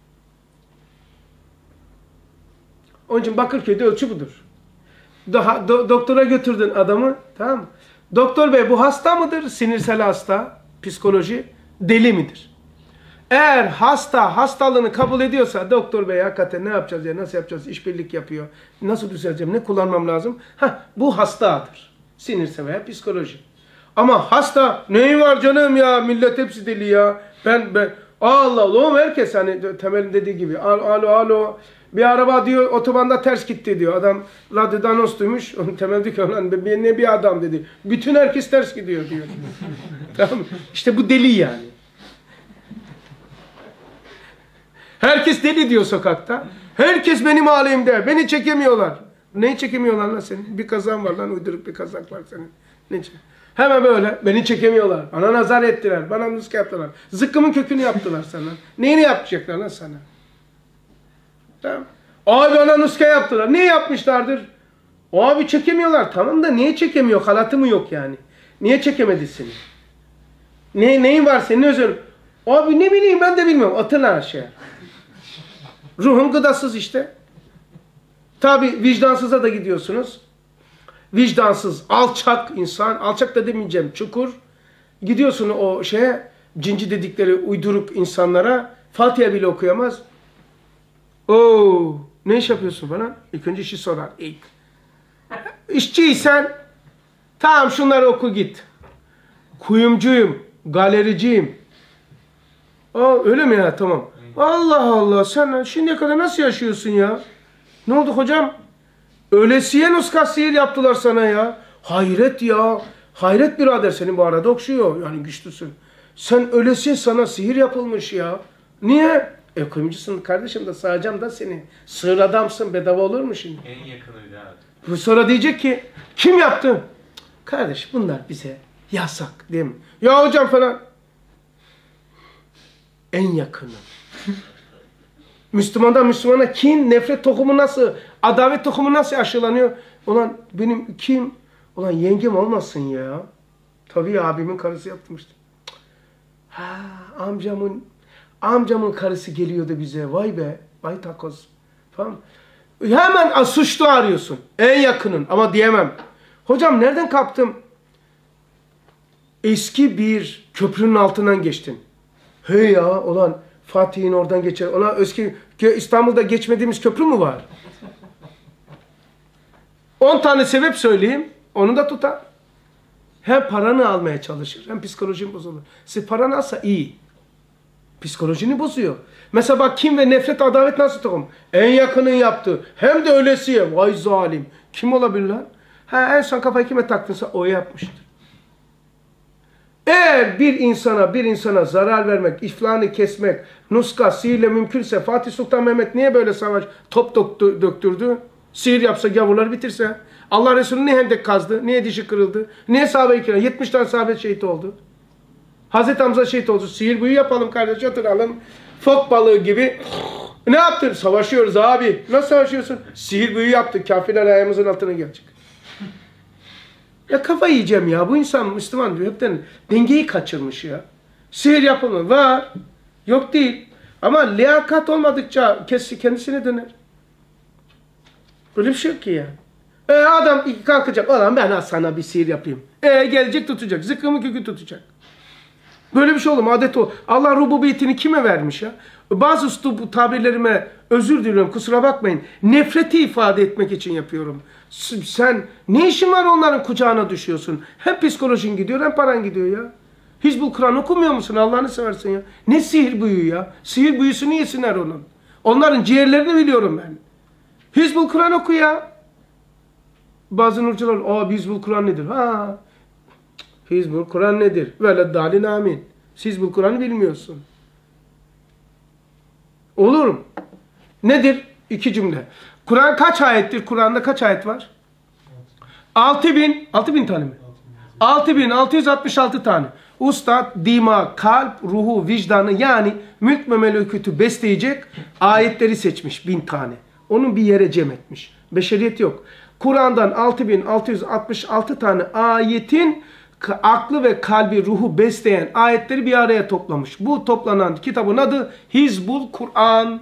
Onun için Bakırköy'de ölçü budur. Doktora götürdün adamı, tamam mı? Doktor bey bu hasta mıdır? Sinirsel hasta, psikoloji, deli midir? Eğer hastalığını kabul ediyorsa doktor bey hakikaten ne yapacağız ya, nasıl yapacağız, işbirlik yapıyor, nasıl düzeleceğim, ne kullanmam lazım? Bu hastadır. Sinirsel veya psikoloji. Ama hasta, neyi var canım ya, millet hepsi deli ya, ben Allah Allah, herkes hani Temel'in dediği gibi, alo, bir araba diyor otobanda ters gitti diyor, adam radyoda anons duymuş, Temel diyor ki lan ne bir adam dedi, bütün herkes ters gidiyor diyor. Tamam mı? İşte bu deli yani. Herkes deli diyor sokakta. Herkes benim halimde. Beni çekemiyorlar. Neyi çekemiyorlar lan senin? Bir kazan var lan, uyduruk bir kazak var senin. Hemen böyle beni çekemiyorlar. Bana nazar ettiler. Bana nuska yaptılar. Zıkkımın kökünü yaptılar sana. Neyini yapacaklar lan sana? Tamam. Abi bana nuska yaptılar. Ne yapmışlardır? Abi çekemiyorlar. Tamam da niye çekemiyor? Halatı mı yok yani? Niye çekemedi seni? Neyin var senin özel? Abi ne bileyim, ben de bilmiyorum. Atın her şeye. Ruhun gıdasız işte. Tabi vicdansıza da gidiyorsunuz. Vicdansız, alçak insan. Alçak da demeyeceğim. Çukur. Gidiyorsun o şeye, cinci dedikleri uyduruk insanlara. Fatiha bile okuyamaz. Oo, ne iş yapıyorsun falan? İlk önce işi sorar. İlk. İşçiysen tamam şunları oku git. Kuyumcuyum, galericiyim. Öyle mi ya? Tamam. Allah Allah, sen şimdiye kadar nasıl yaşıyorsun ya? Ne oldu hocam? Ölesiye nuska sihir yaptılar sana ya. Hayret ya. Hayret birader, senin bu arada okşuyor. Yani güçlüsün. Sen ölesiye sana sihir yapılmış ya. Niye? Kuyumcusun kardeşim da sağacağım da seni. Sığır adamsın, bedava olur mu şimdi? En yakınıydı abi. Bu sonra diyecek ki kim yaptı? Kardeş bunlar bize yasak değil mi? Ya hocam falan. En yakını. Müslümandan Müslümana kin, nefret tohumu nasıl, adavet tohumu nasıl aşılanıyor? Ulan benim kim? Ulan yengem olmasın ya. Tabii abimin karısı yaptırmıştı. Amcamın karısı geliyordu bize. Vay be, vay takoz. Tamam. Hemen suçlu arıyorsun. En yakının ama diyemem. Hocam nereden kaptım? Eski bir köprünün altından geçtin. Hey ya, ulan Fatih'in oradan geçer. Ona eski İstanbul'da geçmediğimiz köprü mü var? 10 tane sebep söyleyeyim. Onu da tutar. Hem paranı almaya çalışır, hem psikolojin bozulur. Siz paranı alsa iyi. Psikolojini bozuyor. Mesela bak, kin ve nefret, adavet nasıl tohum? En yakının yaptı. Hem de öylesiye. Vay zalim. Kim olabilir lan? En son kafayı kime taktınsa o yapmıştır. Eğer bir insana zarar vermek, iflahını kesmek, nuska, sihirle mümkünse Fatih Sultan Mehmet niye böyle savaş top döktürdü? Sihir yapsa gavurları bitirse. Allah Resulü niye hendek kazdı? Niye dişi kırıldı? Niye sahabe-i kiram? 70 tane sahabe şehit oldu. Hazreti Hamza şehit oldu. Sihir büyü yapalım kardeş, oturalım. Fok balığı gibi. Ne yaptın? Savaşıyoruz abi. Nasıl savaşıyorsun? Sihir büyü yaptık. Kafirler ayağımızın altına gelecek. Ya kafa yiyeceğim ya. Bu insan Müslüman diyor. Hepten dengeyi kaçırmış ya. Sihir yapımı var. Yok değil. Ama liyakat olmadıkça kendisine döner. Böyle bir şey yok ki ya. Adam kalkacak. Ulan ben sana bir sihir yapayım. Gelecek tutacak. Zıkkımı kükü tutacak. Böyle bir şey olur mu? Adet o. Allah rububiyetini kime vermiş ya? Bazı bu tabirlerime özür diliyorum. Kusura bakmayın. Nefreti ifade etmek için yapıyorum. Sen ne işin var onların kucağına düşüyorsun? Hem psikolojin gidiyor hem paran gidiyor ya. Hizbul Kur'an okumuyor musun? Allah'ını seversen ya. Ne sihir büyüğü ya? Sihir büyüsünü yesinler onun. Onların ciğerlerini biliyorum ben. Hizbul Kur'an oku ya. Bazı nurcular, Hizbul Kur'an nedir? Ha. Hizbul Kur'an nedir? Veled dalin amin. Hizbul Kur'an'ı bilmiyorsun. Olur mu? Nedir? 2 cümle. Kur'an kaç ayettir? Kur'an'da kaç ayet var? 6.000 tane mi? 6.666 tane. Ustad, dima, kalp, ruhu, vicdanı yani mülk ve melekûtü besleyecek ayetleri seçmiş 1000 tane. Onun bir yere cem etmiş. Beşeriyet yok. Kur'an'dan 6.666 tane ayetin aklı ve kalbi, ruhu besleyen ayetleri bir araya toplamış. Bu toplanan kitabın adı Hizbul Kur'an.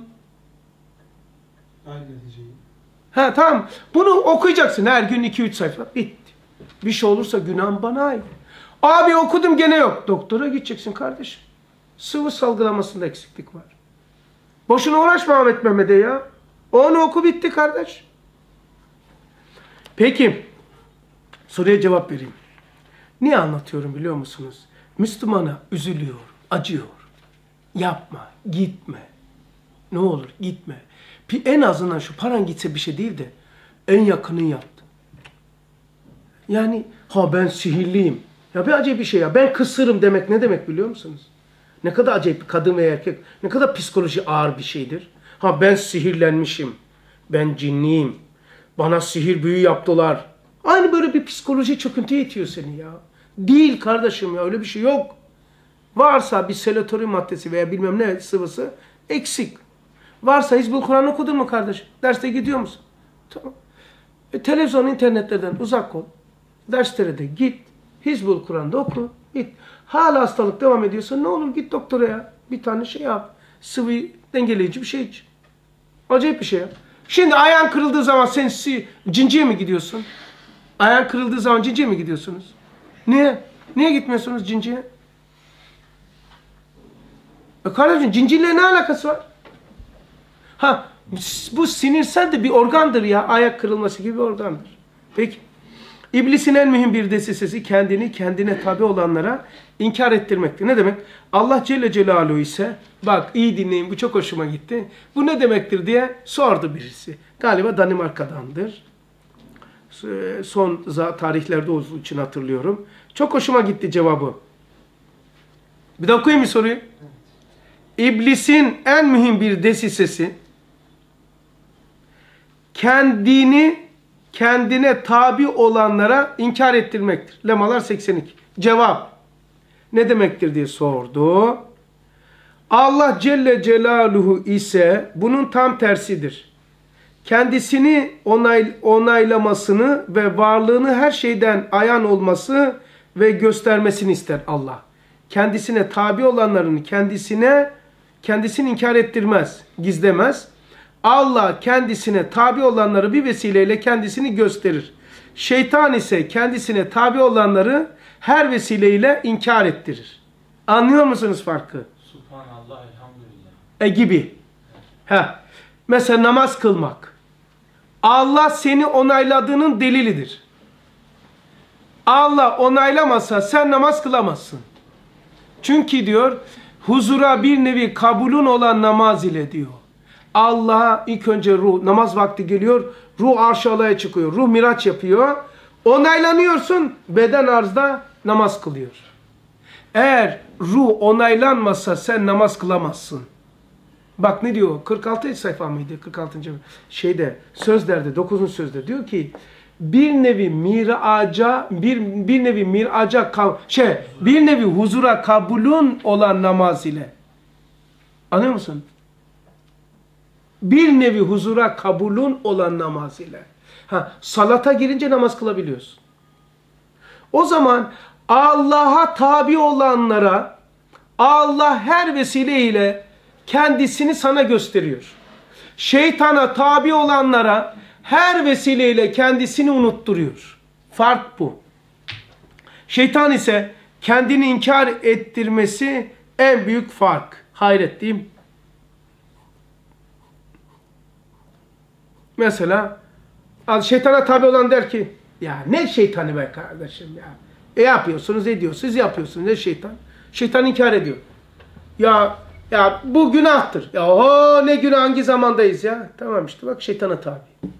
Aynı neticeyi. Ha tamam. Bunu okuyacaksın her gün 2-3 sayfa. Bitti. Bir şey olursa günahın bana ait. Abi okudum gene yok. Doktora gideceksin kardeşim. Sıvı salgılamasında eksiklik var. Boşuna uğraşma Ahmet Mehmet'e ya. Onu oku bitti kardeş. Peki. Soruya cevap vereyim. Niye anlatıyorum biliyor musunuz? Müslümana üzülüyor, acıyor. Yapma, gitme. Ne olur gitme. En azından şu paran gitse bir şey değil de en yakının yaptı. Yani ben sihirliyim. Ya bir acayip bir şey ya. Ben kısırım demek ne demek biliyor musunuz? Ne kadar acayip bir kadın ve erkek. Ne kadar psikoloji ağır bir şeydir. Ben sihirlenmişim. Ben cinliyim. Bana sihir büyü yaptılar. Aynı böyle bir psikoloji çöküntüye itiyor seni ya. Değil kardeşim ya öyle bir şey yok. Varsa bir serotonin maddesi veya bilmem ne sıvısı eksik. Varsa Hizbul Kur'an okudun mu kardeşim? Derste gidiyor musun? Tamam. Televizyon, internetlerden uzak ol. Derslere de git. Hizbul Kur'an'da oku. Git. Hala hastalık devam ediyorsa ne olur git doktora ya. Bir tane şey yap. Sıvı dengeleyici bir şey iç. Acayip bir şey ya. Şimdi ayağın kırıldığı zaman sen cinciye mi gidiyorsun? Ayağın kırıldığı zaman cinciye mi gidiyorsunuz? Niye? Niye gitmiyorsunuz cinciye? Kardeşim cinciyle ne alakası var? Bu sinirsel de bir organdır ya. Ayak kırılması gibi bir organdır. Peki. İblisin en mühim bir desisesi kendine tabi olanlara inkar ettirmektir. Ne demek? Allah Celle Celaluhu ise bak iyi dinleyin bu çok hoşuma gitti. Bu ne demektir diye sordu birisi. Galiba Danimarka'dandır. Son tarihlerde olduğu için hatırlıyorum. Çok hoşuma gitti cevabı. Bir de okuyayım mı soruyu? İblisin en mühim bir desisesi kendine tabi olanlara inkar ettirmektir. Lemalar 82. Cevap ne demektir diye sordu. Allah Celle Celaluhu ise bunun tam tersidir. Kendisini onaylamasını ve varlığını her şeyden ayan olması ve göstermesini ister Allah. Kendisine tabi olanların kendisini inkar ettirmez, gizlemez. Allah kendisine tabi olanları bir vesileyle kendisini gösterir. Şeytan ise kendisine tabi olanları her vesileyle inkar ettirir. Anlıyor musunuz farkı? Subhanallah, elhamdülillah. Gibi. Mesela namaz kılmak. Allah seni onayladığının delilidir. Allah onaylamasa sen namaz kılamazsın. Çünkü diyor huzura bir nevi kabulün olan namaz ile diyor. Allah'a ilk önce ruh, namaz vakti geliyor, ruh arş-ı alaya çıkıyor, ruh miraç yapıyor, onaylanıyorsun, beden arzda namaz kılıyor. Eğer ruh onaylanmazsa sen namaz kılamazsın. Bak ne diyor? 46. sayfa mıydı? 46. şeyde sözlerde 9. sözde diyor ki bir nevi miraca bir nevi huzura kabulün olan namaz ile. Anlıyor musun? Bir nevi huzura kabulün olan namaz ile. Salata girince namaz kılabiliyorsun. O zaman Allah'a tabi olanlara Allah her vesileyle kendisini sana gösteriyor. Şeytana tabi olanlara her vesileyle kendisini unutturuyor. Fark bu. Şeytan ise kendini inkar ettirmesi en büyük fark. Hayret değil mi? Mesela şeytana tabi olan der ki ya ne şeytanı be kardeşim ya. Yapıyorsunuz ediyorsunuz yapıyorsunuz ne şeytan. Şeytan inkar ediyor. Ya bu günahtır. Ya ne günah hangi zamandayız ya. Tamam işte bak şeytana tabi.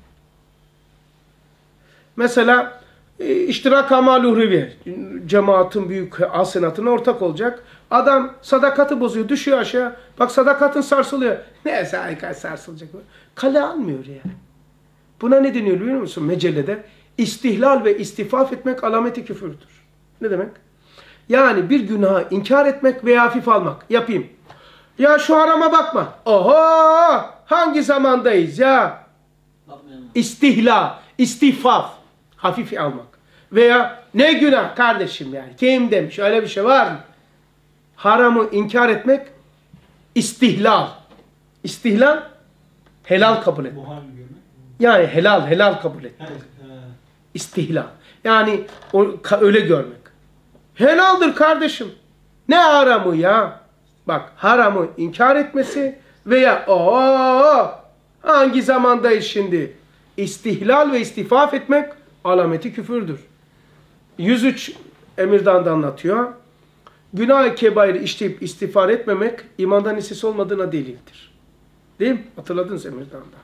Mesela iştirak amaluhrivi cemaatin büyük hasenatına ortak olacak. Adam sadakatı bozuyor düşüyor aşağı. Bak sadakatın sarsılıyor. Ne sarsılacak? Kale almıyor yani. Buna ne deniyor biliyor musun mecellede? İstihlal ve istifaf etmek alameti küfürdür. Ne demek? Yani bir günahı inkar etmek veya hafif almak. Yapayım. Ya şu harama bakma. Oho! Hangi zamandayız ya? İstihla, istifaf. Hafif almak. Veya ne günah kardeşim yani. Kim demiş? Öyle bir şey var mı? Haramı inkar etmek istihlal. İstihlal helal kabul etmek. Yani helal kabul etmek. İstihlal. Yani öyle görmek. Helaldir kardeşim. Ne haramı ya? Bak haramı inkar etmesi veya hangi zamandayız şimdi? İstihlal ve istifaf etmek alameti küfürdür. 103 Emirdan da anlatıyor. Günah-ı kebairi işleyip istiğfar etmemek imandan hissesi olmadığına delildir. Değil mi? Hatırladınız Emirdan'da.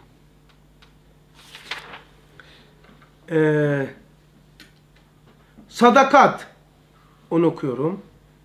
Sadakat. Onu okuyorum.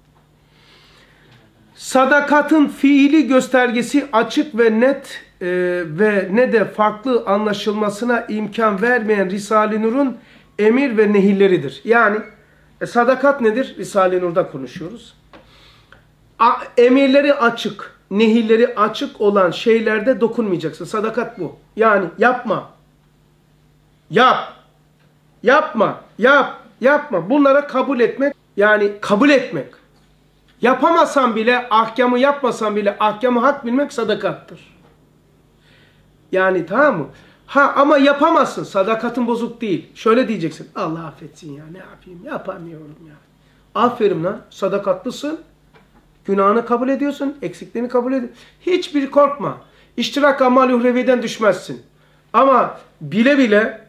Sadakatın fiili göstergesi açık ve net ve ne de farklı anlaşılmasına imkan vermeyen Risale-i Nur'un emir ve nehirleridir. Yani sadakat nedir? Risale-i Nur'da konuşuyoruz. Emirleri açık, nehirleri açık olan şeylerde dokunmayacaksın. Sadakat bu. Yani yapma. Yap. Yapma. Yapma. Bunlara kabul etmek. Yani kabul etmek. Yapamasan bile, ahkamı yapmasan bile ahkamı hak bilmek sadakattır. Yani tamam mı? Ama yapamazsın. Sadakatın bozuk değil. Şöyle diyeceksin. Allah affetsin ya. Ne yapayım? Yapamıyorum ya. Aferin lan. Sadakatlısın. Günahını kabul ediyorsun. Eksikliğini kabul ediyorsun. Hiçbir korkma. İştirak amal-i uhreviden düşmezsin. Ama bile bile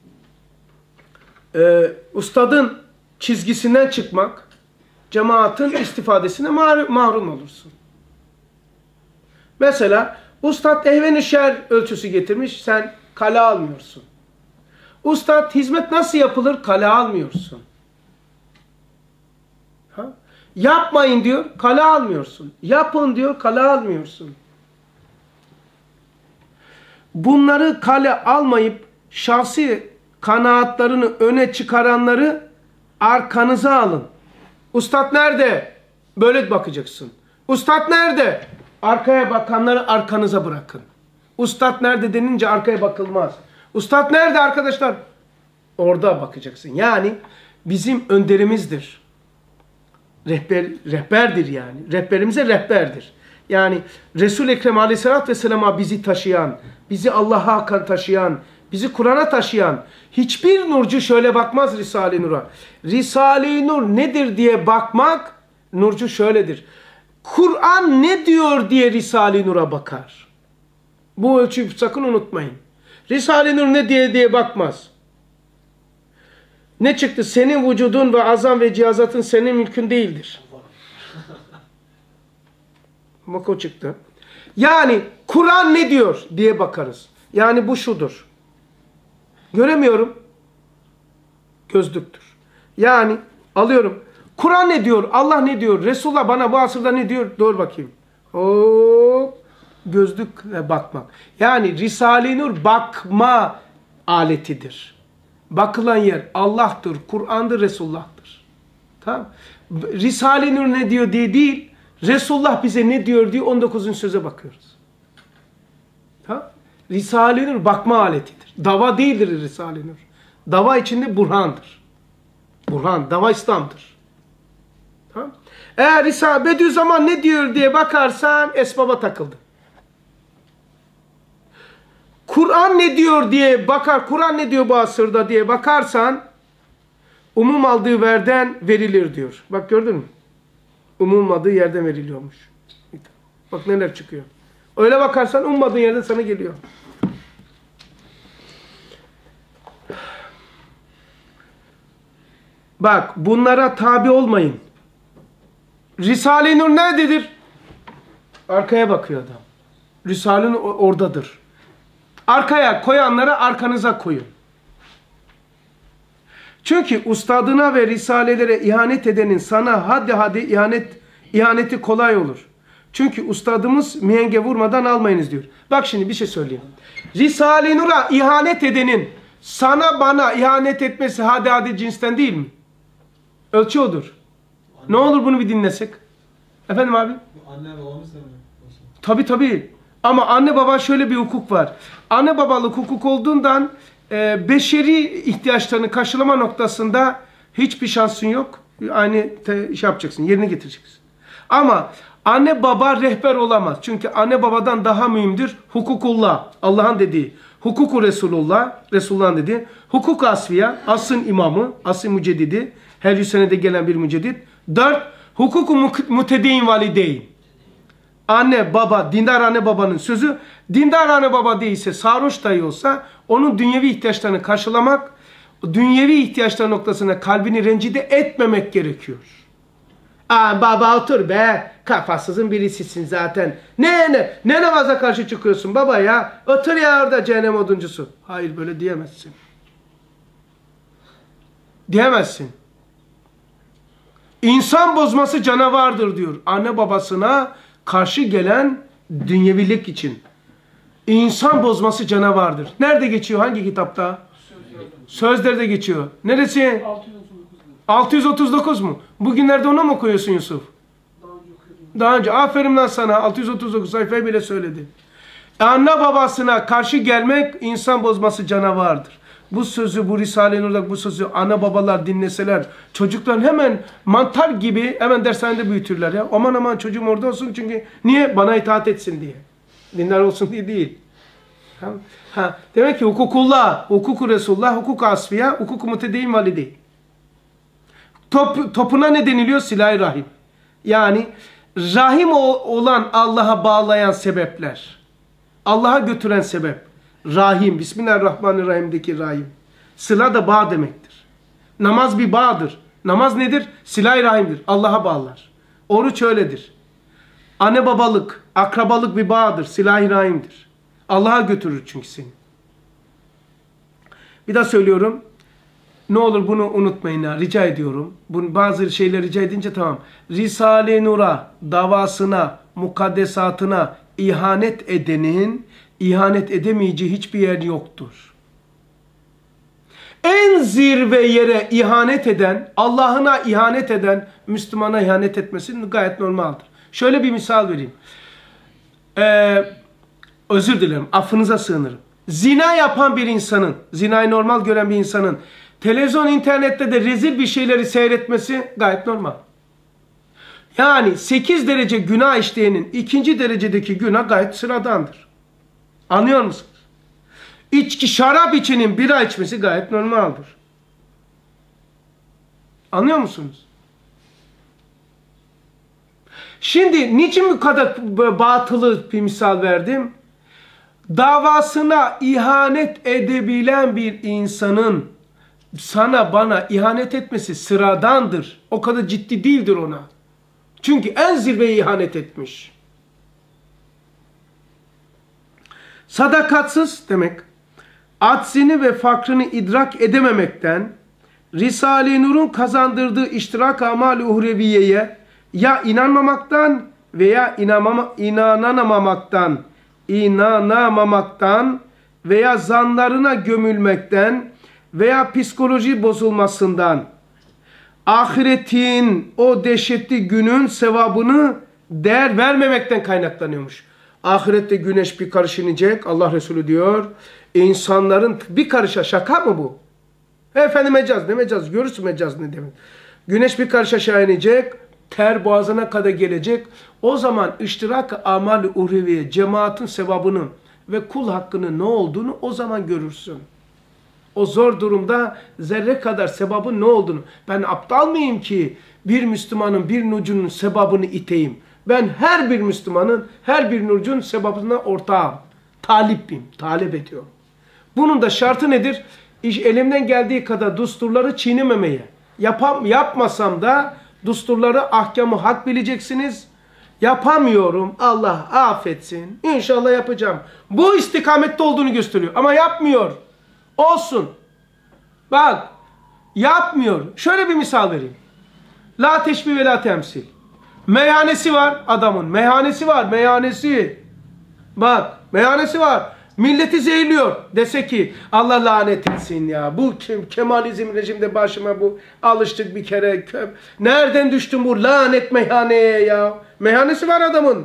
ustadın çizgisinden çıkmak, cemaatin istifadesine mahrum olursun. Mesela ustad ehven-i şer ölçüsü getirmiş, sen kale almıyorsun. Ustad hizmet nasıl yapılır? Kale almıyorsun. Yapmayın diyor, kale almıyorsun. Yapın diyor, kale almıyorsun. Bunları kale almayıp şahsi kanaatlarını öne çıkaranları arkanıza alın. Ustad nerede? Böyle bakacaksın. Ustad nerede? Arkaya bakanları arkanıza bırakın. Ustad nerede denince arkaya bakılmaz. Ustad nerede arkadaşlar? Orada bakacaksın. Yani bizim önderimizdir. Rehberdir yani. Rehberimize rehberdir. Yani Resul-i Ekrem Aleyhisselatü Vesselam'a bizi taşıyan, bizi Allah'a taşıyan, bizi Kur'an'a taşıyan hiçbir nurcu şöyle bakmaz Risale-i Nur'a. Risale-i Nur nedir diye bakmak, nurcu şöyledir. Kur'an ne diyor diye Risale-i Nur'a bakar. Bu ölçüyü sakın unutmayın. Risale-i Nur ne diye bakmaz. Ne çıktı? Senin vücudun ve azam ve cihazatın senin mülkün değildir. Bak o çıktı. Yani Kur'an ne diyor diye bakarız. Yani bu şudur. Göremiyorum. Gözlüktür. Yani alıyorum. Kur'an ne diyor? Allah ne diyor? Resulullah bana bu asırda ne diyor? Dur bakayım. Hop. Gözlükle bakmak. Yani Risale-i Nur bakma aletidir. Bakılan yer Allah'tır, Kur'an'dır, Resulullah'tır. Tamam. Risale-i Nur ne diyor diye değil, Resulullah bize ne diyor diye 19. söze bakıyoruz. Tamam. Risale-i Nur bakma aletidir. Dava değildir Risale-i Nur. Dava içinde burhandır. Burhan, dava İslam'dır. Tamam. Eğer Bediüzzaman ne diyor diye bakarsan esbaba takıldı. Kur'an ne diyor diye bakar, Kur'an ne diyor bu asırda diye bakarsan umum aldığı yerden verilir diyor. Bak gördün mü? Umum aldığı yerden veriliyormuş. Bak neler çıkıyor. Öyle bakarsan ummadığın yerden sana geliyor. Bak bunlara tabi olmayın. Risale-i Nur nerededir? Arkaya bakıyor adam. Risale-i Nur oradadır. Arkaya koyanları arkanıza koyun. Çünkü ustadına ve risalelere ihanet edenin sana hadi ihaneti kolay olur. Çünkü ustadımız mihenge vurmadan almayınız diyor. Bak şimdi bir şey söyleyeyim. Risale-i Nur'a ihanet edenin sana bana ihanet etmesi hadi cinsten değil mi? Ölçü odur. Ne olur bunu bir dinlesek. Efendim abi? Anne babamız da mı? Tabii. Ama anne baba şöyle bir hukuk var. Anne babalık hukuk olduğundan beşeri ihtiyaçlarını karşılama noktasında hiçbir şansın yok. Aynı şey yapacaksın, yerini getireceksin. Ama anne baba rehber olamaz. Çünkü anne babadan daha mühimdir hukukullah, Allah'ın dediği. Hukuku Resulullah, Resulullah'ın dediği. Hukuk asfiya, asrın imamı, asrın müceddidi. Her 100 senede gelen bir müceddit. 4. Hukuku mutedeyn valideyn. Anne baba, dindar anne babanın sözü, dindar anne baba değilse, sarhoş dahi olsa onun dünyevi ihtiyaçlarını karşılamak, dünyevi ihtiyaçlar noktasında kalbini rencide etmemek gerekiyor. Baba otur be, kafasızın birisisin zaten. Ne namaza karşı çıkıyorsun baba ya, otur ya orada cehennem oduncusu. Hayır böyle diyemezsin. Diyemezsin. İnsan bozması canavardır diyor. Anne babasına karşı gelen dünyevilik için. İnsan bozması canavardır. Nerede geçiyor? Hangi kitapta? Sözlerde geçiyor. Neresi? 639 mu? Bugünlerde onu mu okuyorsun Yusuf? Daha önce. Aferin lan sana. 639 sayfayı bile söyledi. Anne babasına karşı gelmek insan bozması canavardır. Bu sözü, bu Risale-i Nur'da bu sözü ana babalar dinleseler, çocuklar hemen mantar gibi hemen dershanede büyütürler ya. Aman çocuğum orada olsun çünkü niye? Bana itaat etsin diye. Dindar olsun diye değil. Demek ki hukukullah, hukuku Resulullah, hukuk asfiya, hukuku mutedeyn valideyn. Topuna ne deniliyor? Silah-i rahim. Yani rahim olan Allah'a bağlayan sebepler. Allah'a götüren sebep. Rahim, Bismillahirrahmanirrahim'deki rahim. Sıla da bağ demektir. Namaz bir bağdır. Namaz nedir? Silah-i rahimdir. Allah'a bağlar. Oruç öyledir. Anne babalık, akrabalık bir bağdır. Silah-i rahimdir. Allah'a götürür çünkü seni. Bir daha söylüyorum. Ne olur bunu unutmayın ya. Rica ediyorum. Bazı şeyler rica edince tamam. Risale-i Nur'a, davasına, mukaddesatına ihanet edenin ihanet edemeyeceği hiçbir yer yoktur. En zirve yere ihanet eden, Allah'ına ihanet eden, Müslümana ihanet etmesi gayet normaldir. Şöyle bir misal vereyim. Özür dilerim, affınıza sığınırım. Zina yapan bir insanın, zinayı normal gören bir insanın, televizyon, internette de rezil bir şeyleri seyretmesi gayet normal. Yani 8 derece günah işleyenin 2. derecedeki günah gayet sıradandır. Anlıyor musunuz? Şarap içenin bira içmesi gayet normaldir. Anlıyor musunuz? Şimdi niçin bu kadar batılı bir misal verdim? Davasına ihanet edebilen bir insanın sana bana ihanet etmesi sıradandır. O kadar ciddi değildir ona. Çünkü en zirveye ihanet etmiş. Sadakatsız demek, aczini ve fakrını idrak edememekten Risale-i Nur'un kazandırdığı iştirak amal-i uhreviyeye ya inanmamaktan veya inanamamaktan veya zanlarına gömülmekten veya psikoloji bozulmasından, ahiretin o dehşetli günün sevabını değer vermemekten kaynaklanıyormuş. Ahirette güneş bir karış inecek. Allah Resulü diyor. İnsanların bir karışa, şaka mı bu? Efendim mecaz, ne mecaz? Görürsün mecaz ne demek. Güneş bir karış aşağı inecek. Ter boğazına kadar gelecek. O zaman iştirak amal-i uhreviye, cemaatin sevabını ve kul hakkının ne olduğunu o zaman görürsün. O zor durumda zerre kadar sevabın ne olduğunu. Ben aptal mıyım ki bir Müslümanın bir nurcunun sevabını iteyim? Ben her bir Müslümanın, her bir nurcunun sevabına ortağım. Talipim, talep ediyorum. Bunun da şartı nedir? Elimden geldiği kadar dusturları çiğnememeye. Yapmasam da dusturları, ahkamı hak bileceksiniz. Yapamıyorum. Allah affetsin. İnşallah yapacağım. Bu istikamette olduğunu gösteriyor. Ama yapmıyor. Olsun. Bak. Yapmıyor. Şöyle bir misal vereyim. La teşbih ve la temsil. Meyhanesi var adamın. Meyhanesi var. Meyhanesi. Bak. Meyhanesi var. Milleti zehirliyor. Dese ki Allah lanet etsin ya. Bu Kemalizm rejimde başıma bu. Alıştık bir kere. Nereden düştün bu lanet meyhaneye ya? Meyhanesi var adamın.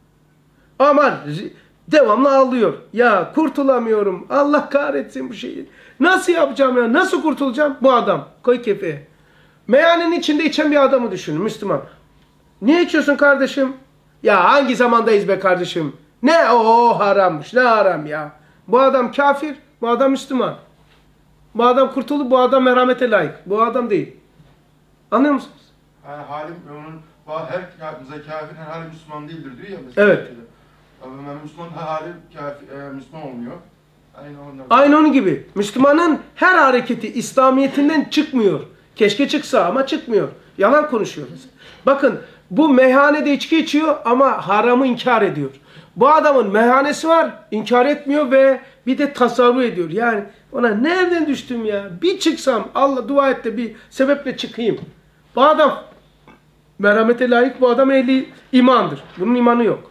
Ama devamlı ağlıyor. Ya kurtulamıyorum. Allah kahretsin bu şeyi. Nasıl yapacağım ya? Nasıl kurtulacağım? Bu adam. Koy kefeye. Meyhanenin içinde içen bir adamı düşünün Müslüman. Niye içiyorsun kardeşim? Ya hangi zamandayız be kardeşim? Ne o harammış. Ne haram ya. Bu adam kafir. Bu adam Müslüman. Bu adam kurtulup bu adam merhamete layık. Bu adam değil. Anlıyor musunuz? Yani halim onun her kafir her hali Müslüman değildir diyor ya mesela. Evet. Müslüman her hali Müslüman olmuyor. Aynı onun gibi. Müslümanın her hareketi İslamiyetinden çıkmıyor. Keşke çıksa ama çıkmıyor. Yalan konuşuyoruz. Bakın bu meyhanede içki içiyor ama haramı inkar ediyor. Bu adamın meyhanesi var, inkar etmiyor ve bir de tasarruf ediyor. Yani ona nereden düştüm ya? Bir çıksam, Allah dua et de bir sebeple çıkayım. Bu adam merhamete layık, bu adam ehli imandır. Bunun imanı yok.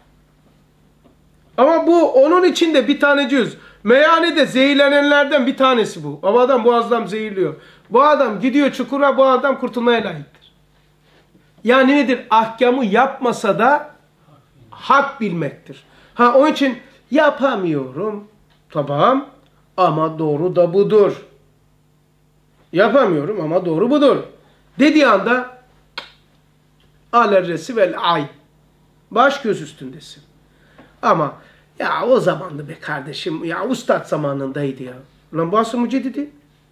Ama bu onun içinde bir tane cüz. Meyhanede zehirlenenlerden bir tanesi bu. Ama adam bu adam zehirliyor. Bu adam gidiyor çukura, bu adam kurtulmaya layıktır. Yani nedir? Ahkamı yapmasa da hak bilmektir. Onun için yapamıyorum. Tamam. Ama doğru da budur. Yapamıyorum ama doğru budur. Dediği anda alerresi vel ay. Baş göz üstündesin. Ama ya o zamandı be kardeşim. Ya ustad zamanındaydı ya. Ulan bu asıl müceddidi.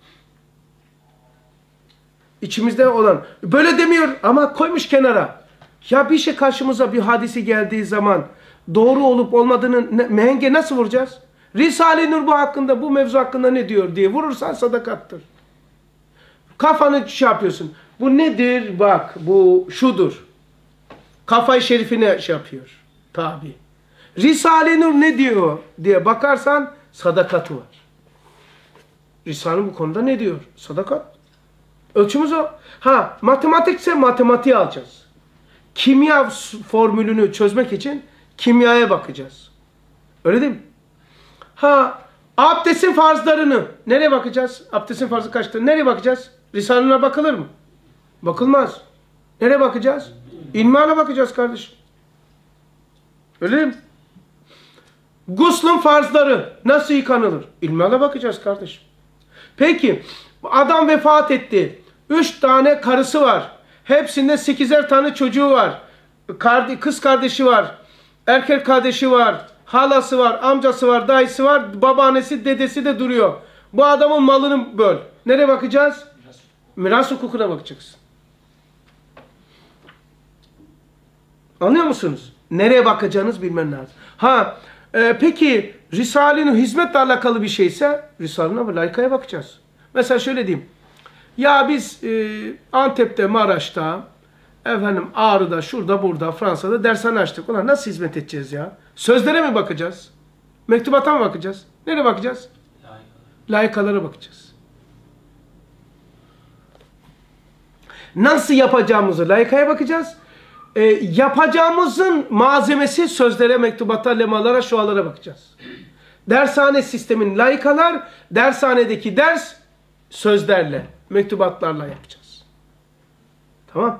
İçimizde olan. Böyle demiyor ama koymuş kenara. Ya bir şey karşımıza bir hadisi geldiği zaman doğru olup olmadığını mehenge nasıl vuracağız? Risale-i Nur bu hakkında, bu mevzu hakkında ne diyor diye vurursan sadakattır. Kafanı şey yapıyorsun. Bu nedir? Bak bu şudur. Kafayı şerifine şey yapıyor. Tabi. Risale-i Nur ne diyor diye bakarsan sadakatı var. Risale bu konuda ne diyor? Sadakat. Ölçümüz o. Matematikse matematiği alacağız. Kimya formülünü çözmek için kimyaya bakacağız. Öyle değil mi? Abdestin farzlarını nereye bakacağız? Abdestin farzı kaçtır? Nereye bakacağız? Risale'ne bakılır mı? Bakılmaz. Nereye bakacağız? İlmihale bakacağız kardeşim. Öyle değil mi? Guslun farzları nasıl yıkanılır? İlmihale bakacağız kardeşim. Peki adam vefat etti. 3 tane karısı var. Hepsinde 8'er tane çocuğu var. Kız kardeşi var. Erkek kardeşi var. Halası var. Amcası var. Dayısı var. Babaannesi, dedesi de duruyor. Bu adamın malını böl. Nereye bakacağız? Miras hukukuna bakacaksın. Anlıyor musunuz? Nereye bakacağınız bilmen lazım. Peki Risale'nin hizmetle alakalı bir şeyse Risale'nin layıkaya bakacağız. Mesela şöyle diyeyim. Ya biz Antep'te, Maraş'ta, Ağrı'da, şurada, burada, Fransa'da dershane açtık. Ulan nasıl hizmet edeceğiz ya? Sözlere mi bakacağız? Mektubata mı bakacağız? Nereye bakacağız? Layıkalara bakacağız. Nasıl yapacağımızı layıkaya bakacağız. Yapacağımızın malzemesi sözlere, mektubata, lemalara, şualara bakacağız. Dershane sistemin layıkalar, dershanedeki ders sözlerle, mektubatlarla yapacağız. Tamam.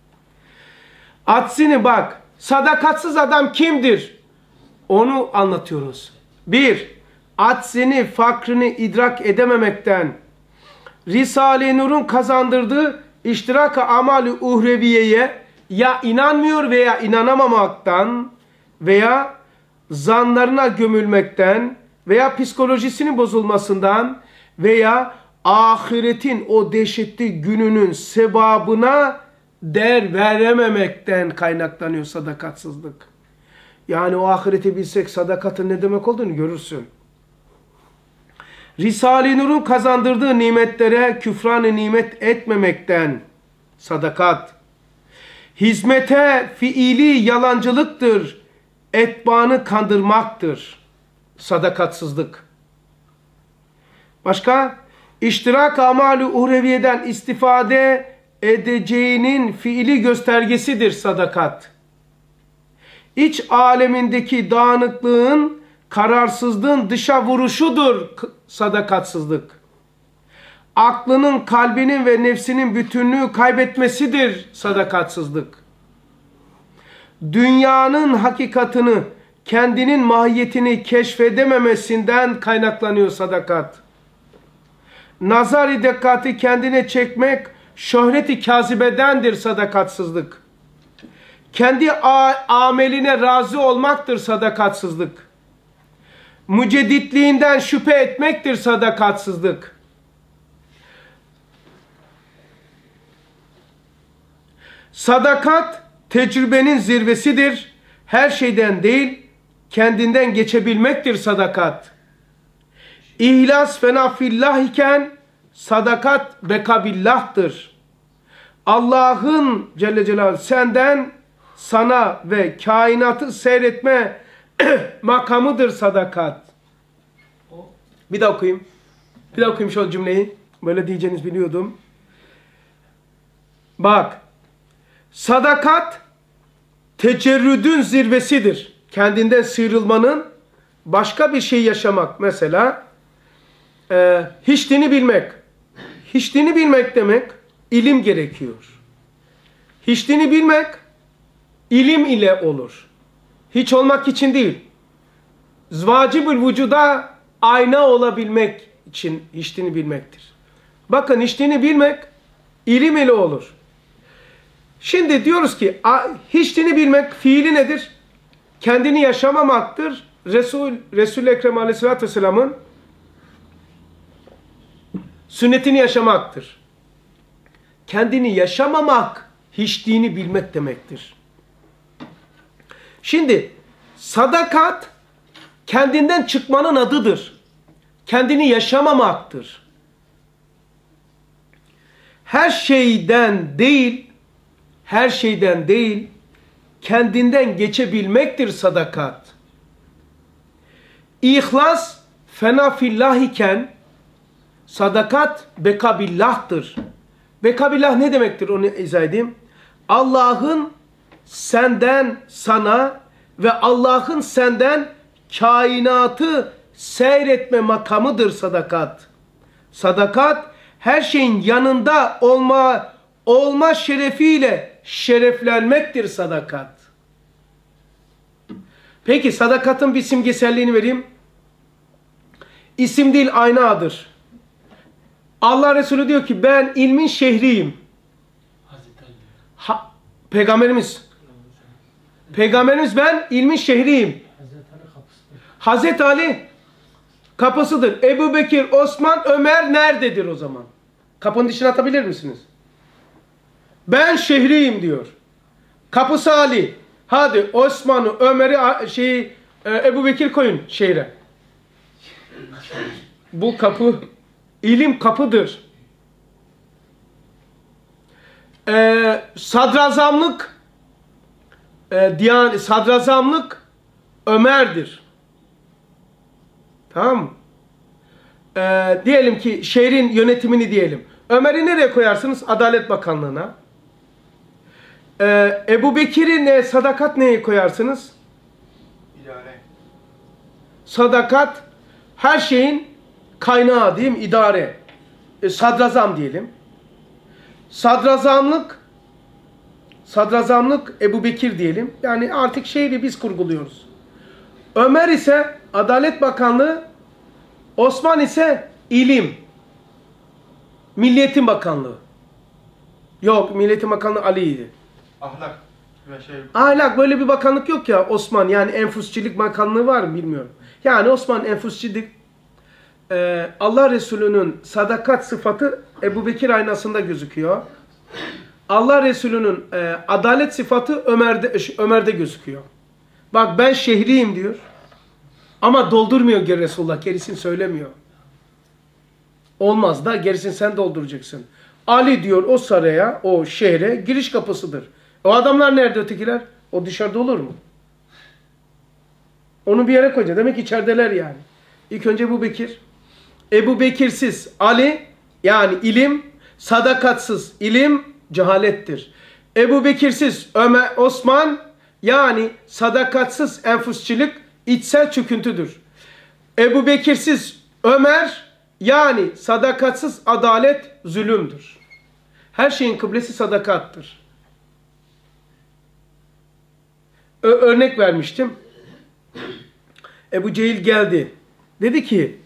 Aksini bak, sadakatsız adam kimdir? Onu anlatıyoruz. 1. Aczini, fakrını idrak edememekten, Risale-i Nur'un kazandırdığı iştirak-ı amal-i uhreviyeye ya inanmıyor veya inanamamaktan veya zanlarına gömülmekten veya psikolojisinin bozulmasından veya ahiretin o dehşetli gününün sevabına değer verememekten kaynaklanıyor sadakatsızlık. Yani o ahireti bilsek sadakatın ne demek olduğunu görürsün. Risale-i Nur'un kazandırdığı nimetlere küfran-ı nimet etmemekten sadakat. Hizmete fiili yalancılıktır, etbaanı kandırmaktır sadakatsızlık. Başka? İştirak amal-i uhreviyeden istifade edeceğinin fiili göstergesidir sadakat. İç alemindeki dağınıklığın, kararsızlığın dışa vuruşudur sadakatsızlık. Aklının, kalbinin ve nefsinin bütünlüğü kaybetmesidir sadakatsızlık. Dünyanın hakikatını, kendinin mahiyetini keşfedememesinden kaynaklanıyor sadakat. Nazar-ı dikkati kendine çekmek, şöhreti kâzibedendir sadakatsızlık. Kendi ameline razı olmaktır sadakatsızlık. Mücedditliğinden şüphe etmektir sadakatsızlık. Sadakat tecrübenin zirvesidir. Her şeyden değil, kendinden geçebilmektir sadakat. İhlas fena fillah iken sadakat bekabillah'tır. Allah'ın Celle Celaluhu senden sana ve kainatı seyretme makamıdır sadakat. Bir daha okuyayım. Bir daha okuyayım şu cümleyi. Böyle diyeceğinizi biliyordum. Bak. Sadakat tecerrüdün zirvesidir. Kendinden sıyrılmanın, başka bir şey yaşamak. Mesela hiçliğini bilmek. Hiçliğini bilmek demek ilim gerekiyor. Hiçliğini bilmek ilim ile olur. Hiç olmak için değil. Vacibül vücuda ayna olabilmek için hiçliğini bilmektir. Bakın hiçliğini bilmek ilim ile olur. Şimdi diyoruz ki hiçliğini bilmek fiili nedir? Kendini yaşamamaktır. Resul-i Ekrem Aleyhisselatü Vesselam'ın sünnetini yaşamaktır. Kendini yaşamamak hiçliğini bilmek demektir. Şimdi sadakat kendinden çıkmanın adıdır. Kendini yaşamamaktır. Her şeyden değil, kendinden geçebilmektir sadakat. İhlas fena fillah iken sadakat bekabillah'tır. Bekabillah ne demektir onu izah edeyim. Allah'ın senden sana ve Allah'ın senden kainatı seyretme makamıdır sadakat. Sadakat her şeyin yanında olma şerefiyle şereflenmektir sadakat. Peki sadakatın bir simgeselliğini vereyim. İsim değil aynadır. Allah Resulü diyor ki ben ilmin şehriyim. Peygamberimiz ben ilmin şehriyim. Hazreti Ali kapısıdır. Ebu Bekir, Osman, Ömer nerededir o zaman? Kapının dışına atabilir misiniz? Ben şehriyim diyor. Kapısı Ali. Hadi Osman'ı, Ömer'i, Ebu Bekir koyun şehre. Bu kapı ilim kapıdır. Sadrazamlık Ömer'dir. Tamam mı? Diyelim ki şehrin yönetimini diyelim. Ömer'i nereye koyarsınız? Adalet Bakanlığı'na. Ebu Bekir'in sadakat neye koyarsınız? İdare. Sadakat her şeyin kaynağı diyeyim, idare. Sadrazam diyelim. Sadrazamlık Ebu Bekir diyelim. Yani artık şeyi biz kurguluyoruz. Ömer ise Adalet Bakanlığı, Osman ise ilim. Milliyetin Bakanlığı. Yok, Milliyetin Bakanlığı Ali'ydi. Ahlak ve şey. Ahlak, böyle bir bakanlık yok ya Osman. Yani Enfusçilik Bakanlığı var mı bilmiyorum. Yani Osman enfusçilik. Allah Resulü'nün sadakat sıfatı Ebu Bekir aynasında gözüküyor. Allah Resulü'nün adalet sıfatı Ömer'de gözüküyor. Bak ben şehriyim diyor. Ama doldurmuyor Resulullah. Gerisini söylemiyor. Olmaz da gerisini sen dolduracaksın. Ali diyor o saraya, o şehre giriş kapısıdır. O adamlar nerede ötekiler? O dışarıda olur mu? Onu bir yere koyacak. Demek ki içerideler yani. İlk önce Ebu Bekir. Ebu Bekirsiz Ali yani ilim, sadakatsız ilim cehalettir. Ebu Bekirsiz Osman yani sadakatsız enfusçilik içsel çöküntüdür. Ebu Bekirsiz Ömer yani sadakatsız adalet zulümdür. Her şeyin kıblesi sadakattır. Örnek vermiştim. Ebu Cehil geldi. Dedi ki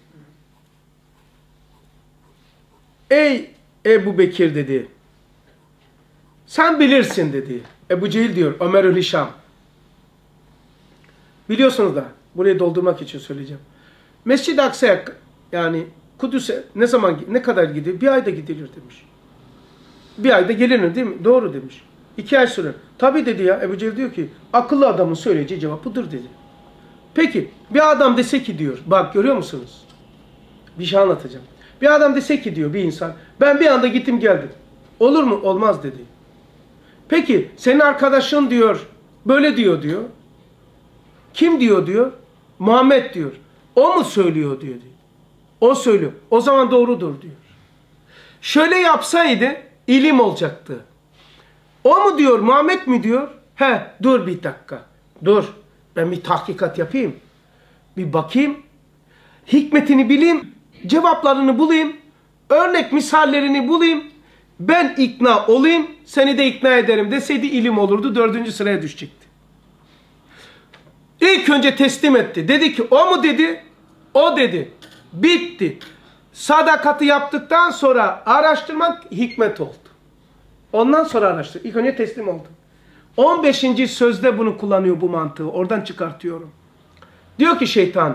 ey Ebu Bekir dedi. Sen bilirsin dedi. Ebu Cehil diyor Ömerül Hişam. Biliyorsunuz da burayı doldurmak için söyleyeceğim. Mescid-i Aksa'ya yani Kudüs'e ne kadar gidiyor? Bir ayda gidilir demiş. Bir ayda gelinir değil mi? Doğru demiş. 2 ay sürer. Tabii dedi ya. Ebu Cehil diyor ki akıllı adamın söyleyeceği cevap budur dedi. Peki bir adam dese ki diyor. Bak görüyor musunuz? Bir şey anlatacağım. Bir adam dese ki diyor bir insan. Ben bir anda gittim geldim. Olur mu? Olmaz dedi. Peki senin arkadaşın diyor. Böyle diyor. Kim diyor? Muhammed diyor. O mu söylüyor diyor. O söylüyor. O zaman doğrudur diyor. Şöyle yapsaydı ilim olacaktı. O mu diyor, Muhammed mi diyor? Dur bir dakika. Dur. Ben bir tahkikat yapayım. Bir bakayım. Hikmetini bileyim. Cevaplarını bulayım. Örnek misallerini bulayım. Ben ikna olayım. Seni de ikna ederim deseydi ilim olurdu. 4. sıraya düşecekti. İlk önce teslim etti. Dedi ki o mu dedi? O dedi. Bitti. Sadakati yaptıktan sonra araştırmak hikmet oldu. Ondan sonra araştır. İlk önce teslim oldu. 15. sözde bunu kullanıyor bu mantığı. Oradan çıkartıyorum. Diyor ki şeytan,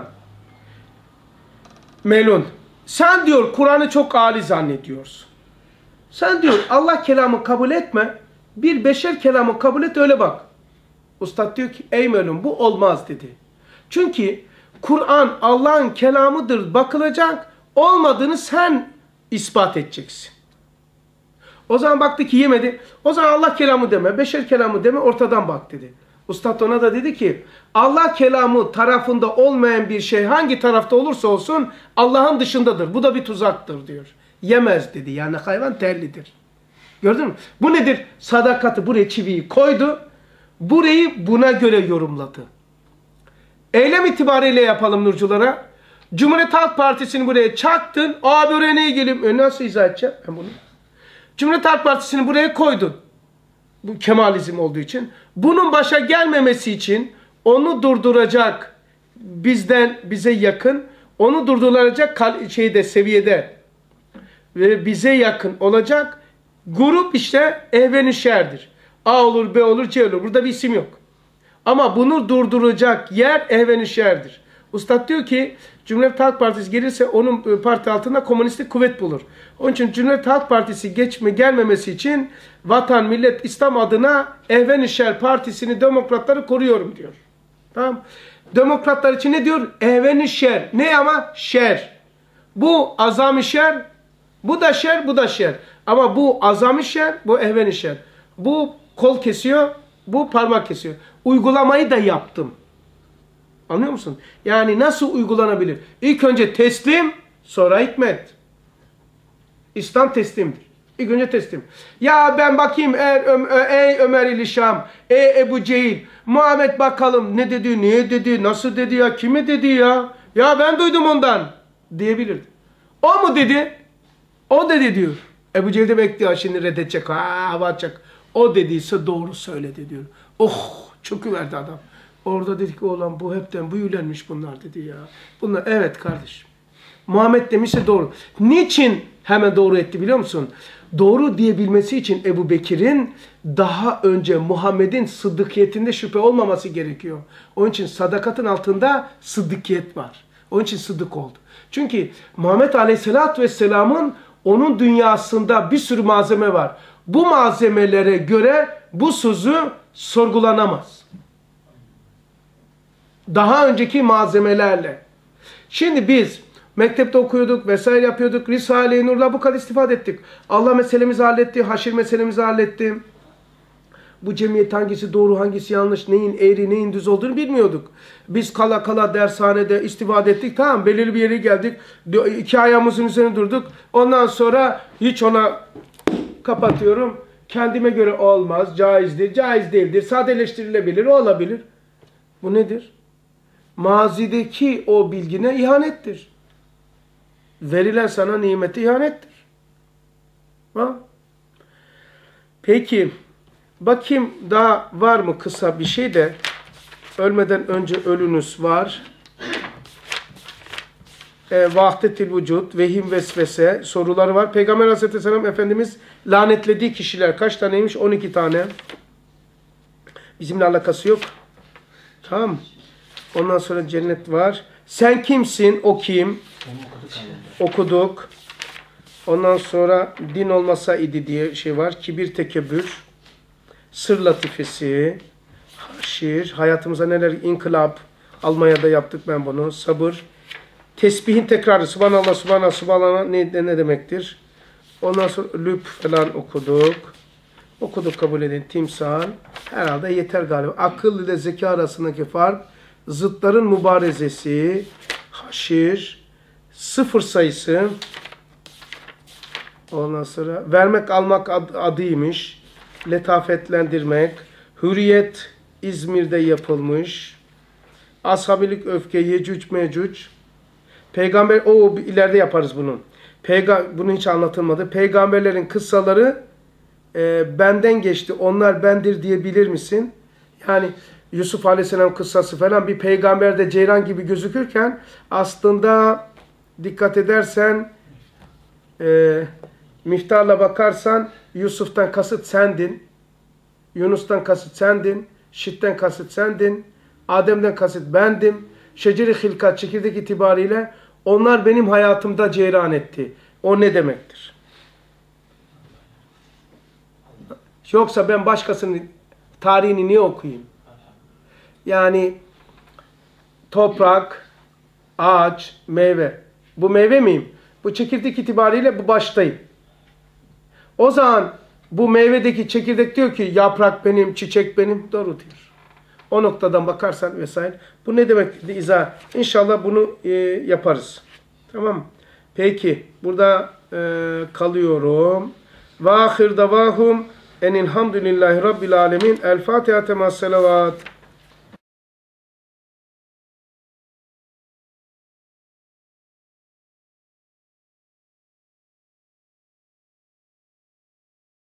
Melun, sen diyor Kur'an'ı çok âli zannediyorsun. Sen diyor Allah kelamı kabul etme, bir beşer kelamı kabul et öyle bak. Ustad diyor ki ey Melun bu olmaz dedi. Çünkü Kur'an Allah'ın kelamıdır bakılacak, olmadığını sen ispat edeceksin. O zaman baktı ki yemedi. O zaman Allah kelamı deme, beşer kelamı deme, ortadan bak dedi. Ustad ona da dedi ki Allah kelamı tarafında olmayan bir şey hangi tarafta olursa olsun Allah'ın dışındadır. Bu da bir tuzaktır diyor. Yemez dedi. Yani hayvan terlidir. Gördün mü? Bu nedir? Sadakati buraya çiviyi koydu. Burayı buna göre yorumladı. Eylem itibariyle yapalım nurculara. Cumhuriyet Halk Partisi'ni buraya çaktın. Abi oraya ne ilgili? Nasıl izah edeceğim ben bunu? Cumhuriyet Halk Partisi'ni buraya koydun. Bu Kemalizm olduğu için. Bunun başa gelmemesi için onu durduracak bize yakın, onu durduracak seviyede ve bize yakın olacak grup işte ehven-i şer'dir. A olur, B olur, C olur. Burada bir isim yok. Ama bunu durduracak yer ehven-i şer'dir. Ustad diyor ki Cumhuriyet Halk Partisi gelirse onun parti altında komünistik kuvvet bulur. Onun için Cumhuriyet Halk Partisi gelmemesi için Vatan, Millet, İslam adına Ehven-i Şer Partisi'ni, demokratları koruyorum diyor. Tamam. Demokratlar için ne diyor? Ehven-i Şer. Ne ama? Şer. Bu azam-ı şer, bu da şer, bu da şer. Ama bu azam-ı şer, bu ehven-i şer. Bu kol kesiyor, bu parmak kesiyor. Uygulamayı da yaptım. Anlıyor musun? Yani nasıl uygulanabilir? İlk önce teslim, sonra hikmet. İslam teslimdir. İlk önce teslim. Ya ben bakayım ey Ömer İli Şam, ey Ebu Cehil, Muhammed bakalım ne dedi, niye dedi, nasıl dedi ya, kime dedi ya? Ya ben duydum ondan diyebilirdi. O mu dedi? O dedi diyor. Ebu Cehil de bekliyor şimdi reddedecek, hava atacak. O dediyse doğru söyledi diyor. Oh çöküverdi adam. Orada dedik oğlan bu hepten büyülenmiş bunlar dedi ya. Bunlar evet kardeşim. Muhammed demişse doğru. Niçin hemen doğru etti biliyor musun? Doğru diyebilmesi için Ebu Bekir'in daha önce Muhammed'in sıddıkiyetinde şüphe olmaması gerekiyor. Onun için sadakatın altında sıddıkiyet var. Onun için sıddık oldu. Çünkü Muhammed Aleyhisselatü Vesselam'ın onun dünyasında bir sürü malzeme var. Bu malzemelere göre bu sözü sorgulanamaz. Daha önceki malzemelerle. Şimdi biz mektepte okuyorduk vesaire yapıyorduk. Risale-i Nur'la bu kadar istifade ettik. Allah meselemizi halletti, haşir meselemizi halletti. Bu cemiyet hangisi doğru, hangisi yanlış, neyin eğri, neyin düz olduğunu bilmiyorduk. Biz kala kala dershanede istifade ettik. Tamam belirli bir yere geldik. 2 ayağımızın üzerine durduk. Ondan sonra hiç ona kapatıyorum. Kendime göre olmaz, caizdir, caiz değildir, sadeleştirilebilir, olabilir. Bu nedir? Mazideki o bilgine ihanettir. Verilen sana nimeti ihanettir. Ha? Peki, bakayım daha var mı kısa bir şey de ölmeden önce ölünüz var. Vahdetil vücut, vehim vesvese soruları var. Peygamber Aleyhisselam Efendimiz lanetlediği kişiler kaç taneymiş? 12 tane. Bizimle alakası yok. Tamam. Ondan sonra cennet var. Sen kimsin? O kim? Okuduk. Ondan sonra din olmasa idi diye şey var. Kibir, tekebbür. Sır latifesi. Haşir. Hayatımıza neler? İnkılap. Almanya'da yaptık ben bunu. Sabır. Tesbihin tekrarı. Subhanallah, subhanallah, subhanallah ne demektir? Ondan sonra lüb falan okuduk. Okuduk kabul edin. Timsal. Herhalde yeter galiba. Akıl ile zeka arasındaki fark. Zıtların mübarezesi. Haşir. Sıfır sayısı. Ondan sonra vermek almak adıymış. Letafetlendirmek. Hürriyet İzmir'de yapılmış. Ashabilik öfke, Yecüc Mecüc. Peygamber, ileride yaparız bunu. Bunu hiç anlatılmadı. Peygamberlerin kıssaları benden geçti, onlar bendir diyebilir misin? Yani Yusuf Aleyhisselam kıssası falan bir peygamberde ceylan gibi gözükürken aslında dikkat edersen Miftarla bakarsan Yusuf'tan kasıt sendin. Yunus'tan kasıt sendin. Şit'ten kasıt sendin. Adem'den kasıt bendim. Şeceri hilkat çekirdek itibariyle onlar benim hayatımda cereyan etti. O ne demektir? Yoksa ben başkasının tarihini niye okuyayım? Yani toprak, ağaç, meyve. Bu meyve miyim? Bu çekirdek itibariyle bu baştayım. O zaman bu meyvedeki çekirdek diyor ki yaprak benim, çiçek benim. Doğru diyor. O noktadan bakarsan vesaire. Bu ne demek dedi izah. İnşallah bunu yaparız. Tamam. Peki. Burada kalıyorum. Ve ahir davahum enilhamdülillahi rabbil alemin. El Fatiha temas selavat.